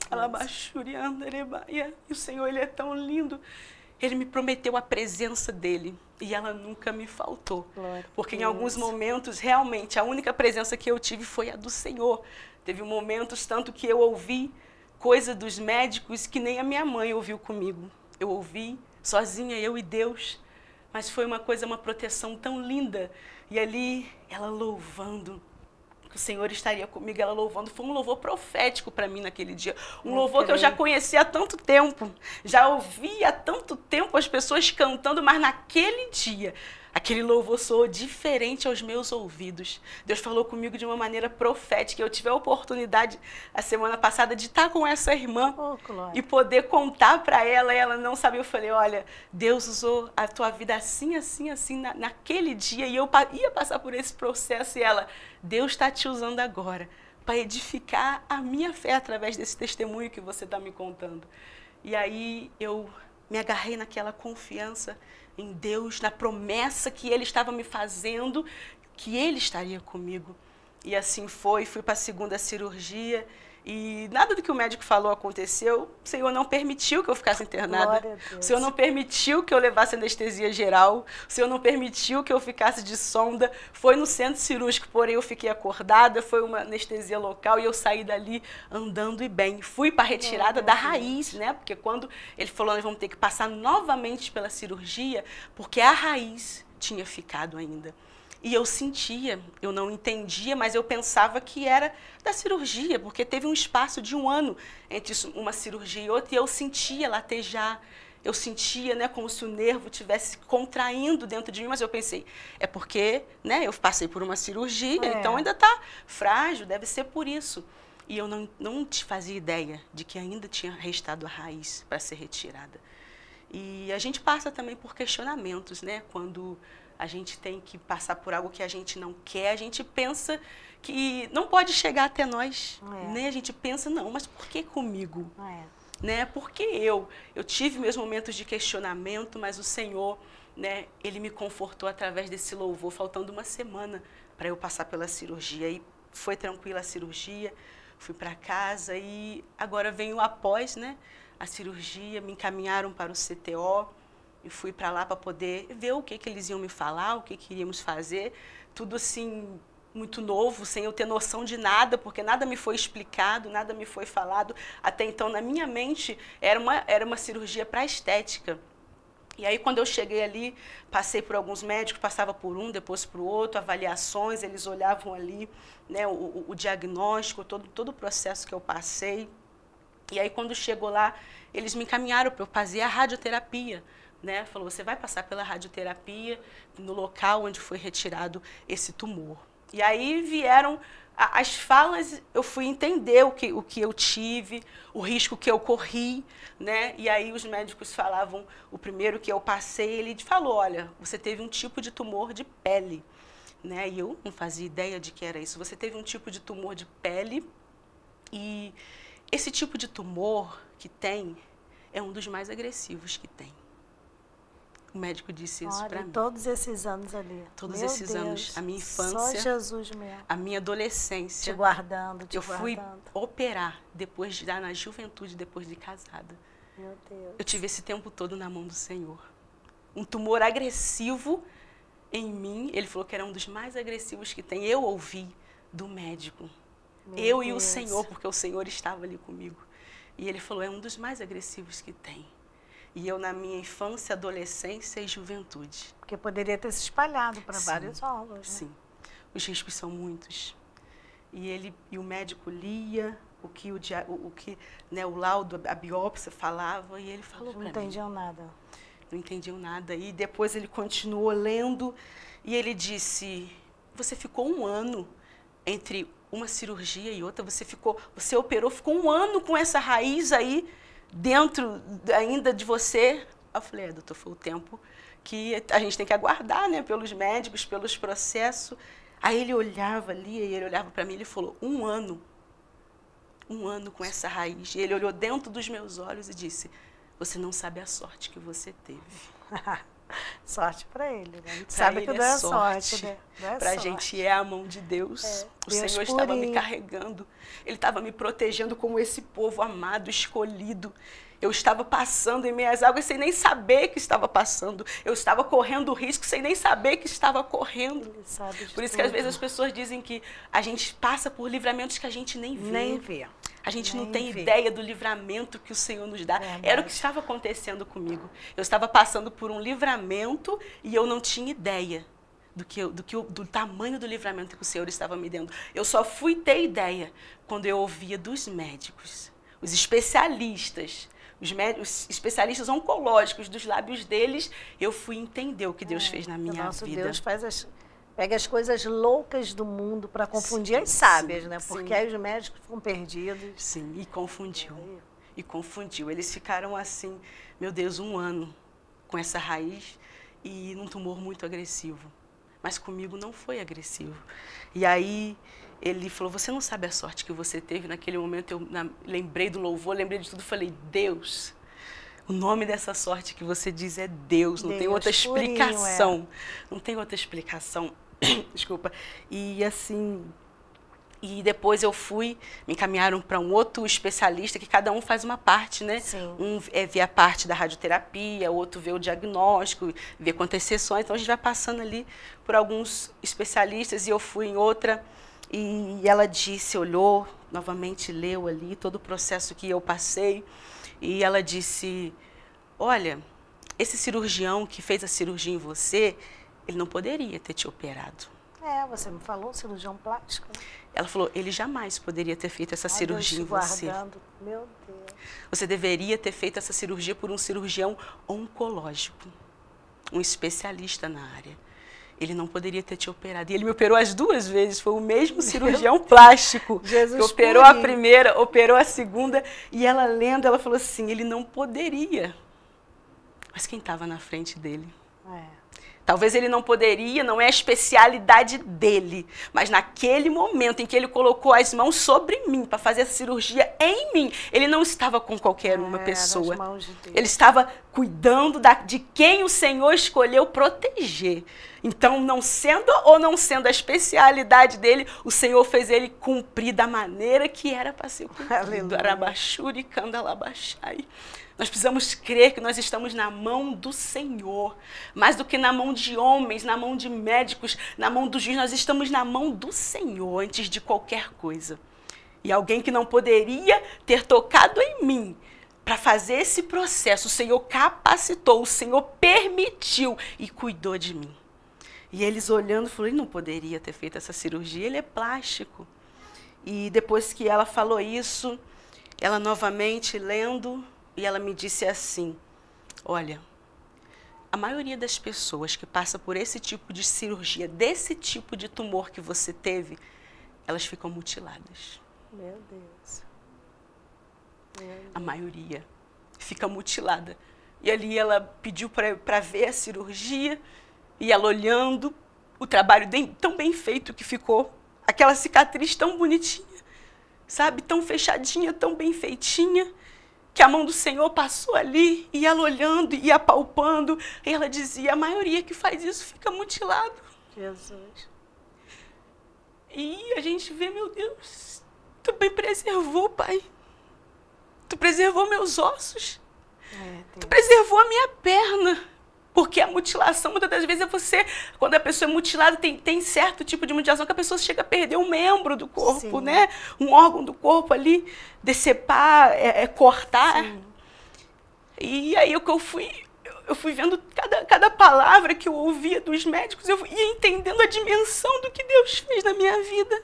E o Senhor, Ele é tão lindo. Ele me prometeu a presença dele e ela nunca me faltou. Glória porque em alguns momentos, realmente, a única presença que eu tive foi a do Senhor. Teve momentos tanto que eu ouvi coisa dos médicos que nem a minha mãe ouviu comigo. Eu ouvi sozinha, eu e Deus. Mas foi uma coisa, uma proteção tão linda. E ali, ela louvando, que o Senhor estaria comigo, ela louvando. Foi um louvor profético para mim naquele dia. Um eu louvor creio. Que eu já conhecia há tanto tempo. Já ouvia há tanto tempo as pessoas cantando, mas naquele dia, aquele louvor soou diferente aos meus ouvidos. Deus falou comigo de uma maneira profética. Eu tive a oportunidade, a semana passada, de estar com essa irmã oh, e poder contar para ela. E ela não sabia. Eu falei, olha, Deus usou a tua vida assim, assim, assim, na, naquele dia. E eu ia passar por esse processo. E ela, Deus está te usando agora para edificar a minha fé através desse testemunho que você está me contando. E aí eu me agarrei naquela confiança em Deus, na promessa que Ele estava me fazendo, que Ele estaria comigo. E assim foi, fui para a segunda cirurgia e nada do que o médico falou aconteceu. O Senhor não permitiu que eu ficasse internada. O Senhor não permitiu que eu levasse anestesia geral. O Senhor não permitiu que eu ficasse de sonda. Foi no centro cirúrgico, porém eu fiquei acordada, foi uma anestesia local e eu saí dali andando e bem. Fui para a retirada da raiz, né? Porque quando ele falou, nós vamos ter que passar novamente pela cirurgia, porque a raiz tinha ficado ainda. E eu sentia, eu não entendia, mas eu pensava que era da cirurgia, porque teve um espaço de um ano entre uma cirurgia e outra, e eu sentia latejar, eu sentia, né, como se o nervo estivesse contraindo dentro de mim, mas eu pensei, é porque, né, eu passei por uma cirurgia, é. Então ainda está frágil, deve ser por isso. E eu não, não te fazia ideia de que ainda tinha restado a raiz para ser retirada. E a gente passa também por questionamentos, né, quando a gente tem que passar por algo que a gente não quer, a gente pensa que não pode chegar até nós, é. Né? A gente pensa, não, mas por que comigo? É. Né? Por que eu? Eu tive meus momentos de questionamento, mas o Senhor, né, Ele me confortou através desse louvor, faltando uma semana para eu passar pela cirurgia. E foi tranquila a cirurgia, fui para casa e agora venho após, né, a cirurgia, me encaminharam para o C T O, e fui para lá para poder ver o que, que eles iam me falar, o que, que iríamos fazer. Tudo assim, muito novo, sem eu ter noção de nada, porque nada me foi explicado, nada me foi falado. Até então, na minha mente, era uma, era uma cirurgia para estética. E aí, quando eu cheguei ali, passei por alguns médicos, passava por um, depois por outro, avaliações, eles olhavam ali, né, o, o, o diagnóstico, todo, todo o processo que eu passei. E aí, quando chegou lá, eles me encaminharam para eu fazer a radioterapia, né? Falou, você vai passar pela radioterapia no local onde foi retirado esse tumor. E aí vieram a, as falas, eu fui entender o que, o que eu tive, o risco que eu corri, né? E aí os médicos falavam, o primeiro que eu passei, ele falou, olha, você teve um tipo de tumor de pele, né? E eu não fazia ideia de que era isso. Você teve um tipo de tumor de pele e esse tipo de tumor que tem é um dos mais agressivos que tem. O médico disse isso para mim. Todos esses anos ali. Todos Meu esses Deus, anos. A minha infância. Só Jesus mesmo. A minha adolescência. Te guardando, te eu guardando. fui operar depois de dar na juventude, depois de casada. Meu Deus. Eu tive esse tempo todo na mão do Senhor. Um tumor agressivo em mim. Ele falou que era um dos mais agressivos que tem. Eu ouvi do médico. Meu eu Deus. E o Senhor, porque o Senhor estava ali comigo. E ele falou, é um dos mais agressivos que tem. E eu, na minha infância, adolescência e juventude. Porque poderia ter se espalhado para vários órgãos. Né? Sim, os riscos são muitos. E, ele, e o médico lia o que o, o, o, que, né, o laudo, a biópsia falava, e ele falou para mim. Não entendiam nada. Não entendiam nada. E depois ele continuou lendo, e ele disse, você ficou um ano entre uma cirurgia e outra, você, ficou, você operou, ficou um ano com essa raiz aí, dentro ainda de você. Eu falei, é, doutor, foi o tempo que a gente tem que aguardar, né, pelos médicos, pelos processos. Aí ele olhava ali, e ele olhava para mim, ele falou, um ano, um ano com essa raiz. E ele olhou dentro dos meus olhos e disse, você não sabe a sorte que você teve. Sorte para ele, né? A gente pra sabe ele que não é sorte, sorte, né? Não é pra sorte. gente é a mão de Deus. É, o Deus Senhor purinho. estava me carregando. Ele estava me protegendo como esse povo amado, escolhido. Eu estava passando em meias águas sem nem saber que estava passando. Eu estava correndo risco sem nem saber que estava correndo. Ele sabe de Por isso tudo. que às vezes as pessoas dizem que a gente passa por livramentos que a gente nem vê. Nem vê. A gente Nem não tem vê. ideia do livramento que o Senhor nos dá. Verdade. Era o que estava acontecendo comigo. Eu estava passando por um livramento e eu não tinha ideia do, que eu, do, que eu, do tamanho do livramento que o Senhor estava me dando. Eu só fui ter ideia quando eu ouvia dos médicos, os especialistas, os, médicos, os especialistas oncológicos, dos lábios deles, eu fui entender o que Deus É, fez na o minha nosso vida. Deus faz as, pega as coisas loucas do mundo para confundir Sim, as sábias, sim, né? Porque sim. aí os médicos ficam perdidos. Sim, e confundiu. E confundiu. Eles ficaram assim, meu Deus, um ano com essa raiz e num tumor muito agressivo. Mas comigo não foi agressivo. E aí ele falou, você não sabe a sorte que você teve. Naquele momento eu na, lembrei do louvor, lembrei de tudo, falei, Deus, o nome dessa sorte que você diz é Deus, não Deus, tem outra purinho, explicação. É. Não tem outra explicação. Desculpa. E assim... E depois eu fui, me encaminharam para um outro especialista, que cada um faz uma parte, né? Sim. Um é, vê a parte da radioterapia, o outro vê o diagnóstico, vê quantas sessões. Então a gente vai passando ali por alguns especialistas e eu fui em outra. E ela disse, olhou, novamente leu ali todo o processo que eu passei. E ela disse, olha, esse cirurgião que fez a cirurgia em você, ele não poderia ter te operado. É, você me falou, cirurgião plástico. Ela falou, ele jamais poderia ter feito essa cirurgia em você. Meu Deus. Você deveria ter feito essa cirurgia por um cirurgião oncológico, um especialista na área. Ele não poderia ter te operado. E ele me operou as duas vezes, foi o mesmo cirurgião plástico. Jesus que operou a purinho. primeira, operou a segunda, e ela lendo, ela falou assim, ele não poderia. Mas quem estava na frente dele? É. Talvez ele não poderia, não é a especialidade dele, mas naquele momento em que ele colocou as mãos sobre mim para fazer a cirurgia em mim, ele não estava com qualquer uma É, pessoa. nas mãos de Deus. Ele estava cuidando da, de quem o Senhor escolheu proteger. Então, não sendo ou não sendo a especialidade dele, o Senhor fez ele cumprir da maneira que era para ser cumprido. Arabachuri, Kandalabachai. Nós precisamos crer que nós estamos na mão do Senhor, mais do que na mão de homens, na mão de médicos, na mão do juiz. Nós estamos na mão do Senhor antes de qualquer coisa. E alguém que não poderia ter tocado em mim para fazer esse processo, o Senhor capacitou, o Senhor permitiu e cuidou de mim. E eles olhando, falaram, ele não poderia ter feito essa cirurgia, ele é plástico. E depois que ela falou isso, ela novamente lendo... E ela me disse assim, olha, a maioria das pessoas que passa por esse tipo de cirurgia, desse tipo de tumor que você teve, elas ficam mutiladas. Meu Deus. Meu Deus. A maioria fica mutilada. E ali ela pediu para ver a cirurgia, e ela olhando o trabalho de, tão bem feito que ficou, aquela cicatriz tão bonitinha, sabe, tão fechadinha, tão bem feitinha, que a mão do Senhor passou ali, e ela olhando e apalpando, e ela dizia, a maioria que faz isso fica mutilado. Jesus. E a gente vê, meu Deus, tu me preservou, Pai. Tu preservou meus ossos. É, tu preservou a minha perna. Porque a mutilação, muitas das vezes, é você... Quando a pessoa é mutilada, tem, tem certo tipo de mutilação que a pessoa chega a perder um membro do corpo, Sim. né? Um órgão do corpo ali, decepar, é, é cortar. Sim. E aí o que eu fui... Eu fui vendo cada, cada palavra que eu ouvia dos médicos, eu ia entendendo a dimensão do que Deus fez na minha vida.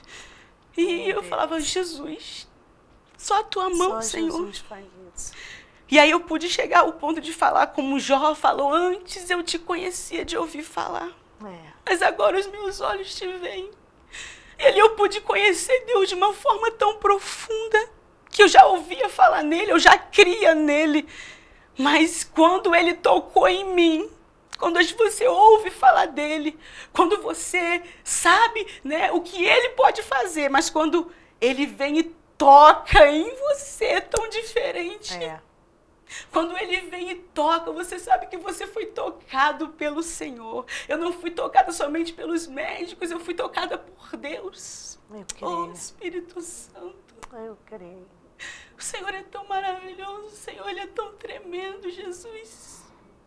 E Meu eu Deus. falava, Jesus, só a tua mão, só Senhor. Jesus faz isso. E aí eu pude chegar ao ponto de falar, como Jó falou, antes eu te conhecia de ouvir falar. É. Mas agora os meus olhos te veem. E ali eu pude conhecer Deus de uma forma tão profunda, que eu já ouvia falar nele, eu já cria nele. Mas quando ele tocou em mim, quando você ouve falar dele, quando você sabe, né, o que ele pode fazer, mas quando ele vem e toca em você, é tão diferente. É. Quando ele vem e toca, você sabe que você foi tocado pelo Senhor. Eu não fui tocada somente pelos médicos, eu fui tocada por Deus. Eu creio. Oh, Espírito Santo. Eu creio. O Senhor é tão maravilhoso, o Senhor ele é tão tremendo, Jesus.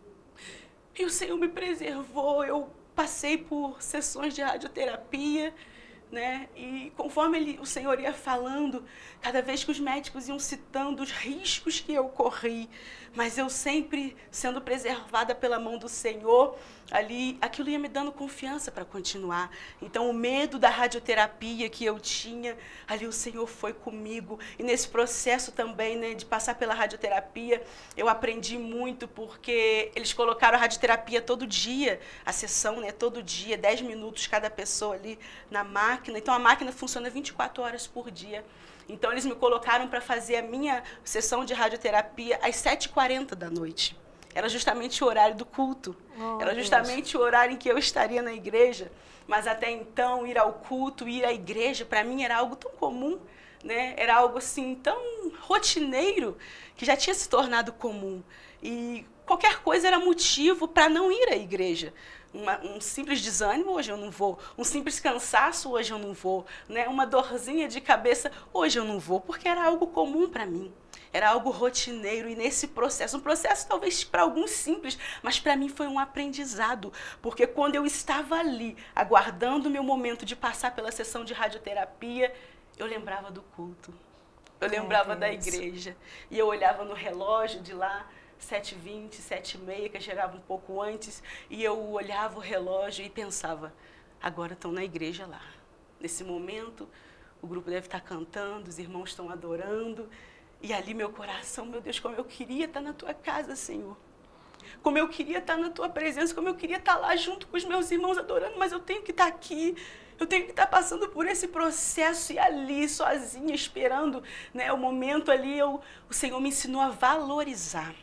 E o Senhor me preservou, eu passei por sessões de radioterapia, né? E conforme ele, o Senhor ia falando, cada vez que os médicos iam citando os riscos que eu corri, mas eu sempre sendo preservada pela mão do Senhor, ali, aquilo ia me dando confiança para continuar. Então, o medo da radioterapia que eu tinha, ali o Senhor foi comigo. E nesse processo também, né, de passar pela radioterapia, eu aprendi muito, porque eles colocaram a radioterapia todo dia, a sessão, né, todo dia, dez minutos cada pessoa ali na máquina. Então, a máquina funciona vinte e quatro horas por dia. Então, eles me colocaram para fazer a minha sessão de radioterapia às sete e quarenta da noite. Era justamente o horário do culto. Oh, Era justamente Deus. o horário em que eu estaria na igreja. Mas até então, ir ao culto, ir à igreja, para mim era algo tão comum, né? Era algo assim tão rotineiro que já tinha se tornado comum. E qualquer coisa era motivo para não ir à igreja. Uma, um simples desânimo, hoje eu não vou. Um simples cansaço, hoje eu não vou. Né? Uma dorzinha de cabeça, hoje eu não vou, porque era algo comum para mim. Era algo rotineiro, e nesse processo, um processo talvez para alguns simples, mas para mim foi um aprendizado, porque quando eu estava ali, aguardando o meu momento de passar pela sessão de radioterapia, eu lembrava do culto, eu lembrava é da igreja, e eu olhava no relógio de lá, sete e vinte, sete e meia, que eu chegava um pouco antes, e eu olhava o relógio e pensava, agora estão na igreja lá. Nesse momento, o grupo deve estar cantando, os irmãos estão adorando, e ali meu coração, meu Deus, como eu queria estar na tua casa, Senhor. Como eu queria estar na tua presença, como eu queria estar lá junto com os meus irmãos adorando, mas eu tenho que estar aqui. Eu tenho que estar passando por esse processo e ali, sozinha, esperando, né, o momento ali, eu, o Senhor me ensinou a valorizar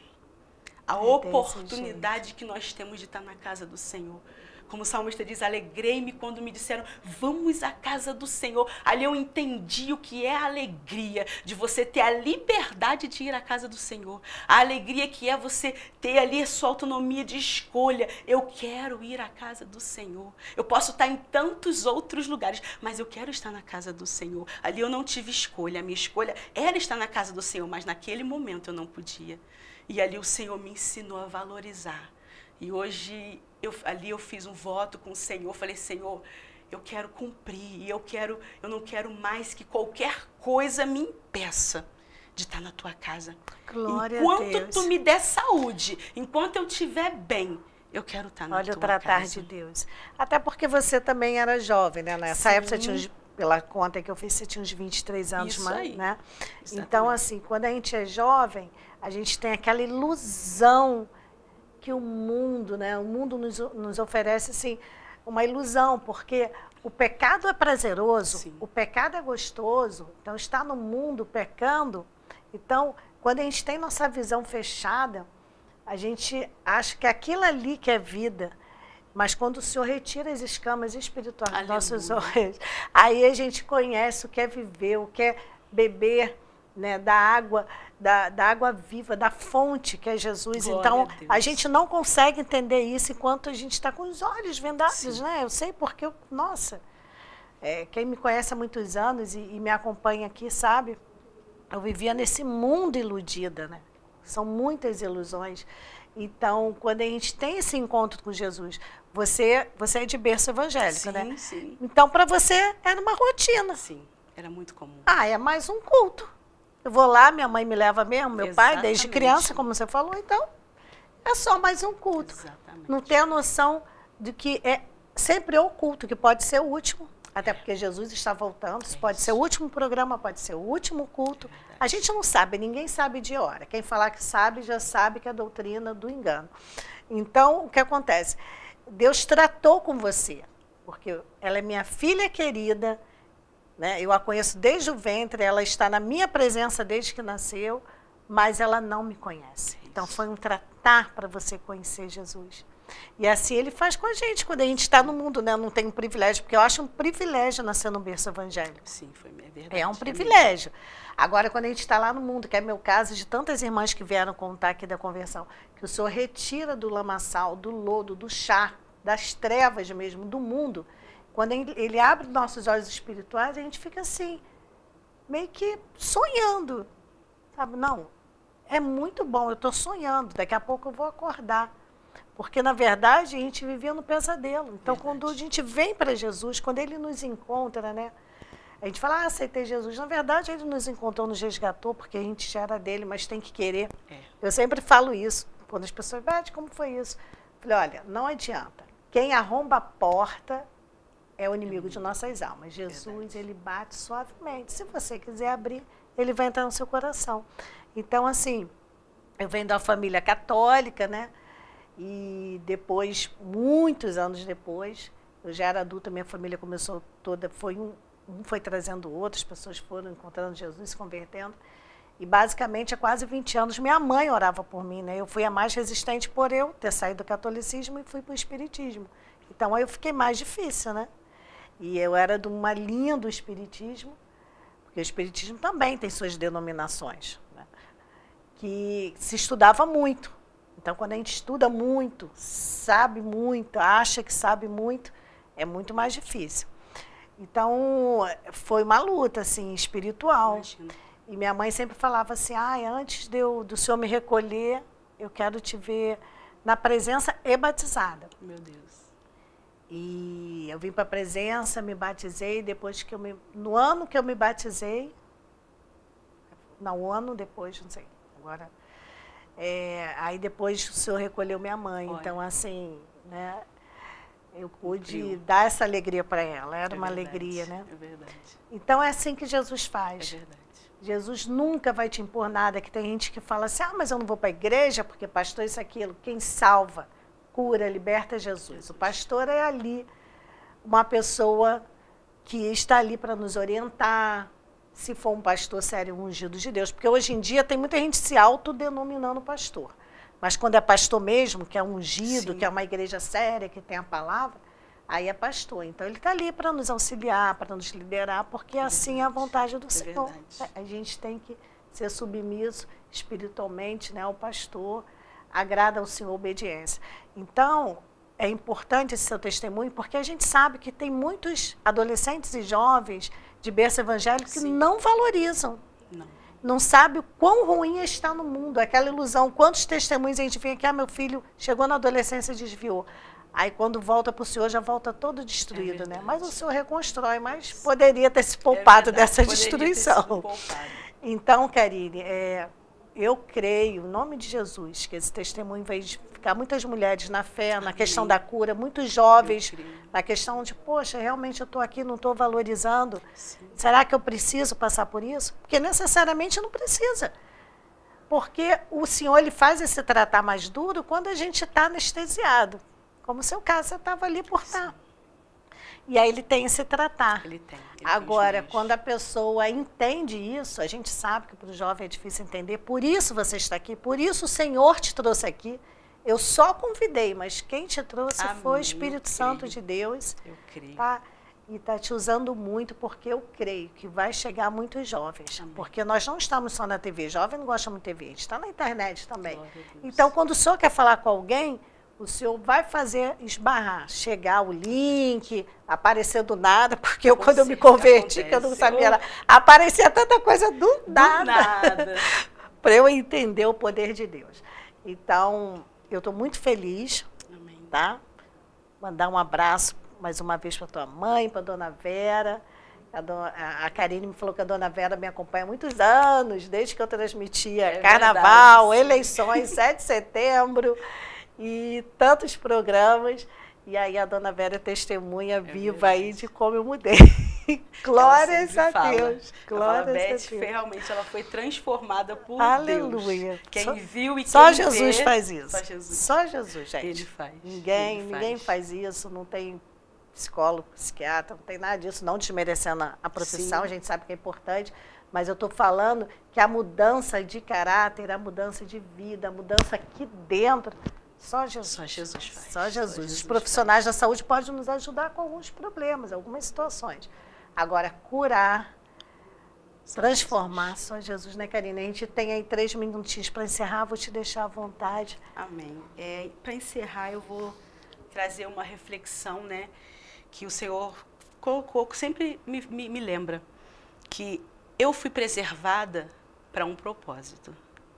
a é oportunidade que nós temos de estar na casa do Senhor. Como o salmista diz, alegrei-me quando me disseram, vamos à casa do Senhor. Ali eu entendi o que é a alegria de você ter a liberdade de ir à casa do Senhor. A alegria que é você ter ali a sua autonomia de escolha. Eu quero ir à casa do Senhor. Eu posso estar em tantos outros lugares, mas eu quero estar na casa do Senhor. Ali eu não tive escolha. A minha escolha era estar na casa do Senhor, mas naquele momento eu não podia. E ali o Senhor me ensinou a valorizar. E hoje, eu, ali eu fiz um voto com o Senhor, falei, Senhor, eu quero cumprir, e eu, quero, eu não quero mais que qualquer coisa me impeça de estar na tua casa. Glória enquanto a Deus. tu me der saúde, enquanto eu estiver bem, eu quero estar na Olha tua o tratar casa. de Deus. Até porque você também era jovem, né? Nessa Sim. época você tinha uns, pela conta que eu fiz, você tinha uns vinte e três anos, Isso mais, aí. né? Exatamente. Então, assim, quando a gente é jovem, a gente tem aquela ilusão que que o mundo, né? O mundo nos, nos oferece, assim, uma ilusão, porque o pecado é prazeroso, Sim. o pecado é gostoso, então estar no mundo pecando, então, quando a gente tem nossa visão fechada, a gente acha que aquilo ali que é vida, mas quando o Senhor retira as escamas espirituais dos nossos olhos, aí a gente conhece o que é viver, o que é beber, né, da água, da, da água viva, da fonte que é Jesus. Glória então, a, a gente não consegue entender isso enquanto a gente está com os olhos vendados, Sim. né? Eu sei porque, eu, nossa, é, quem me conhece há muitos anos e, e me acompanha aqui sabe, eu vivia nesse mundo iludida, né? São muitas ilusões. Então, quando a gente tem esse encontro com Jesus, você, você é de berço evangélico, sim, né? Sim. Então, para você, era uma rotina. Sim, era muito comum. Ah, é mais um culto. Eu vou lá, minha mãe me leva mesmo, meu Exatamente. pai, desde criança, como você falou, então é só mais um culto. Exatamente. Não tem a noção de que é sempre o culto, que pode ser o último, até porque Jesus está voltando, isso pode ser o último programa, pode ser o último culto. A gente não sabe, ninguém sabe de hora. Quem falar que sabe, já sabe que é a doutrina do engano. Então, o que acontece? Deus tratou com você, porque ela é minha filha querida, né? Eu a conheço desde o ventre, ela está na minha presença desde que nasceu, mas ela não me conhece. Então, foi um tratar para você conhecer Jesus. E assim ele faz com a gente, quando a gente está no mundo, né? Não tem um privilégio, porque eu acho um privilégio nascer no berço evangélico. Sim, foi é verdade. É um privilégio. Agora, quando a gente está lá no mundo, que é meu caso, de tantas irmãs que vieram contar aqui da conversão, que o Senhor retira do lamaçal, do lodo, do chá, das trevas mesmo, do mundo, quando ele abre nossos olhos espirituais, a gente fica assim, meio que sonhando, sabe? Não, é muito bom, eu estou sonhando, daqui a pouco eu vou acordar. Porque, na verdade, a gente vivia no pesadelo. Então, verdade. Quando a gente vem para Jesus, quando ele nos encontra, né? A gente fala, ah, aceitei Jesus. Na verdade, ele nos encontrou, nos resgatou, porque a gente já era dele, mas tem que querer. É. Eu sempre falo isso, quando as pessoas pedem, como foi isso? Eu falei, olha, não adianta. Quem arromba a porta é o inimigo de nossas almas. Jesus, verdade. Ele bate suavemente. Se você quiser abrir, ele vai entrar no seu coração. Então, assim, eu venho de uma família católica, né? E depois, muitos anos depois, eu já era adulta, minha família começou toda, foi um, um foi trazendo outro, as pessoas foram encontrando Jesus, se convertendo. E basicamente, há quase vinte anos, minha mãe orava por mim, né? Eu fui a mais resistente por eu ter saído do catolicismo e fui para o espiritismo. Então, aí eu fiquei mais difícil, né? E eu era de uma linha do espiritismo, porque o espiritismo também tem suas denominações, né? Que se estudava muito. Então, quando a gente estuda muito, sabe muito, acha que sabe muito, é muito mais difícil. Então, foi uma luta, assim, espiritual. Imagina. E minha mãe sempre falava assim, ah, antes de eu, do Senhor me recolher, eu quero te ver na presença e batizada. Meu Deus. E eu vim para a presença, me batizei, depois que eu me... No ano que eu me batizei, não, um ano depois, não sei, agora... É, aí depois o Senhor recolheu minha mãe, Olha. Então assim, né, eu pude dar essa alegria para ela, era é uma verdade, alegria, né? É verdade. Então é assim que Jesus faz. É verdade. Jesus nunca vai te impor nada, que tem gente que fala assim, ah, mas eu não vou para a igreja porque pastor isso, aquilo. Quem salva, cura, liberta é Jesus. Jesus. O pastor é ali uma pessoa que está ali para nos orientar, se for um pastor sério, um ungido de Deus. Porque hoje em dia tem muita gente se autodenominando pastor. Mas quando é pastor mesmo, que é ungido, Sim. que é uma igreja séria, que tem a palavra, aí é pastor. Então ele está ali para nos auxiliar, para nos liderar, porque é assim é a vontade do é Senhor. Verdade. A gente tem que ser submisso espiritualmente, né, ao pastor, agrada ao Senhor obediência. Então, é importante esse seu testemunho, porque a gente sabe que tem muitos adolescentes e jovens de berço evangélico que Sim. não valorizam. Não. Não sabe o quão ruim está no mundo, aquela ilusão. Quantos testemunhos a gente vê aqui, ah, meu filho chegou na adolescência e desviou. Aí quando volta para o Senhor, já volta todo destruído, é né? Mas o Senhor reconstrói, mas poderia ter se poupado é dessa destruição. Então, Karine, é, eu creio, em nome de Jesus, que esse testemunho vai ficar muitas mulheres na fé, Amém. Na questão da cura, muitos jovens, na questão de, poxa, realmente eu estou aqui, não estou valorizando. Sim. Será que eu preciso passar por isso? Porque necessariamente não precisa. porque o Senhor ele faz esse tratar mais duro quando a gente está anestesiado. Como o seu caso, você estava ali por estar. E aí ele tem esse tratar. Ele tem. Ele Agora, tem quando a pessoa entende isso, a gente sabe que para o jovem é difícil entender, por isso você está aqui, por isso o Senhor te trouxe aqui. Eu só convidei, mas quem te trouxe Amém, foi o Espírito eu Santo creio. de Deus. Eu creio. Tá? E está te usando muito, porque eu creio que vai chegar a muitos jovens. Amém. Porque nós não estamos só na T V, jovem não gosta muito de T V, a gente está na internet também. Então, quando o senhor quer falar com alguém, o senhor vai fazer esbarrar, chegar o link, aparecer do nada, porque eu, Com quando eu me certeza, converti, que eu não acontece. sabia, lá, aparecia tanta coisa do, Do nada, nada. para eu entender o poder de Deus. Então, eu estou muito feliz, Amém. tá? Mandar um abraço mais uma vez para tua mãe, para a dona Vera. A, dona, a Karine me falou que a dona Vera me acompanha há muitos anos, desde que eu transmitia É Carnaval, verdade, sim. eleições, sete de setembro e tantos programas. E aí a dona Vera é testemunha É viva verdade. aí de como eu mudei. Glórias a Fala. Deus. Ela fala, Glórias a Beth, Deus. foi, realmente ela foi transformada por Aleluia. Deus. Quem Só- viu e Só quem Jesus vê, faz isso. Só Jesus. Só Jesus, gente. Ele faz. Ninguém, Ele ninguém faz. faz isso, não tem psicólogo, psiquiatra, não tem nada disso, não desmerecendo a, a profissão, Sim. a gente sabe que é importante, mas eu estou falando que a mudança de caráter, a mudança de vida, a mudança aqui dentro, só Jesus. Só Jesus faz. Só Jesus. Só Os Jesus profissionais da saúde podem nos ajudar com alguns problemas, algumas situações. Agora, curar, transformar, só Jesus, né, Karine? A gente tem aí três minutinhos para encerrar, vou te deixar à vontade. Amém. É, para encerrar, eu vou trazer uma reflexão, né, que o Senhor colocou, sempre me, me, me lembra, que eu fui preservada para um propósito.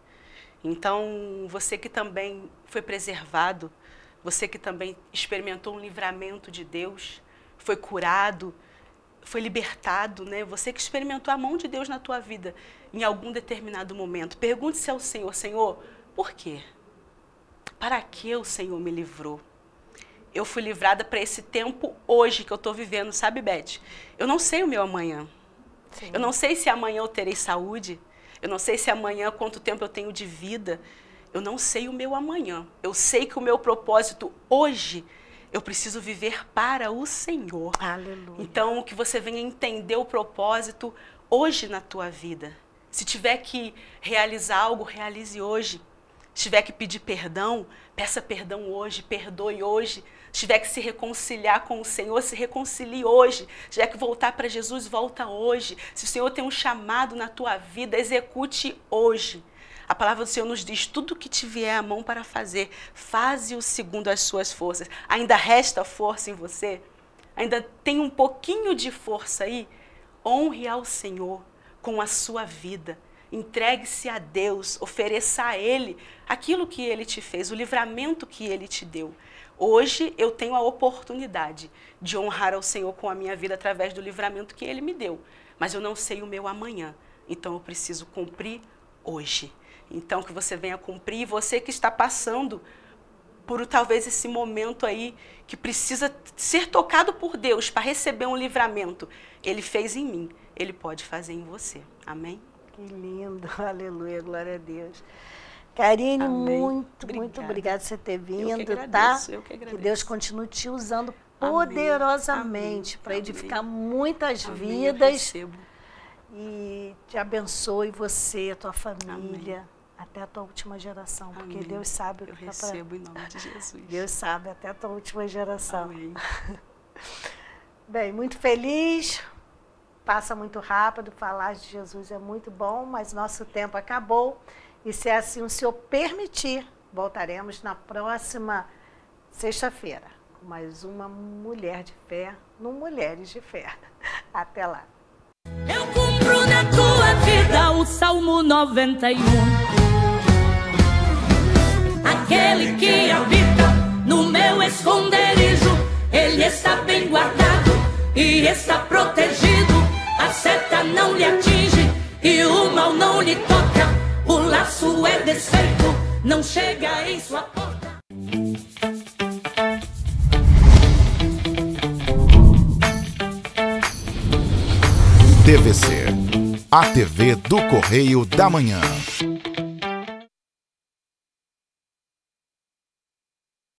Então, você que também foi preservado, você que também experimentou um livramento de Deus, foi curado, foi libertado, né? Você que experimentou a mão de Deus na tua vida em algum determinado momento, pergunte-se ao Senhor, Senhor, por quê? Para que o Senhor me livrou? Eu fui livrada para esse tempo hoje que eu estou vivendo, sabe, Beth? Eu não sei o meu amanhã. Sim. Eu não sei se amanhã eu terei saúde. Eu não sei se amanhã quanto tempo eu tenho de vida. Eu não sei o meu amanhã. Eu sei que o meu propósito hoje, eu preciso viver para o Senhor. Aleluia. Então, que você venha entender o propósito hoje na tua vida. Se tiver que realizar algo, realize hoje. Se tiver que pedir perdão, peça perdão hoje, perdoe hoje. Se tiver que se reconciliar com o Senhor, se reconcilie hoje. Se tiver que voltar para Jesus, volta hoje. Se o Senhor tem um chamado na tua vida, execute hoje. A palavra do Senhor nos diz, tudo que te vier à mão para fazer, faze-o segundo as suas forças. Ainda resta força em você? Ainda tem um pouquinho de força aí? Honre ao Senhor com a sua vida. Entregue-se a Deus, ofereça a Ele aquilo que Ele te fez, o livramento que Ele te deu. Hoje eu tenho a oportunidade de honrar ao Senhor com a minha vida através do livramento que Ele me deu. Mas eu não sei o meu amanhã, então eu preciso cumprir hoje. Então que você venha cumprir, você que está passando por talvez esse momento aí que precisa ser tocado por Deus para receber um livramento. Ele fez em mim, Ele pode fazer em você. Amém? Que lindo, aleluia, glória a Deus. Karine, Amém. muito, Obrigada. muito obrigada por você ter vindo, Eu que tá? agradeço, eu que agradeço. Que Deus continue te usando Amém. poderosamente para Amém. edificar muitas Amém. vidas. Eu recebo. E te abençoe você, a tua família, Amém. Até a tua última geração, porque Amém. Deus sabe o Eu que recebo tá em nome de Jesus. Deus sabe, até a tua última geração. Amém. Bem, muito feliz. Passa muito rápido, falar de Jesus é muito bom, mas nosso tempo acabou. E se assim o Senhor permitir, voltaremos na próxima sexta-feira com mais uma Mulher de Fé no Mulheres de Fé. Até lá. Eu cumpro na tua vida o Salmo noventa e um. Aquele que habita no meu esconderijo, ele está bem guardado e está protegido. A seta não lhe atinge e o mal não lhe toca. O laço é desfeito, não chega em sua porta. T V C, a T V do Correio da Manhã.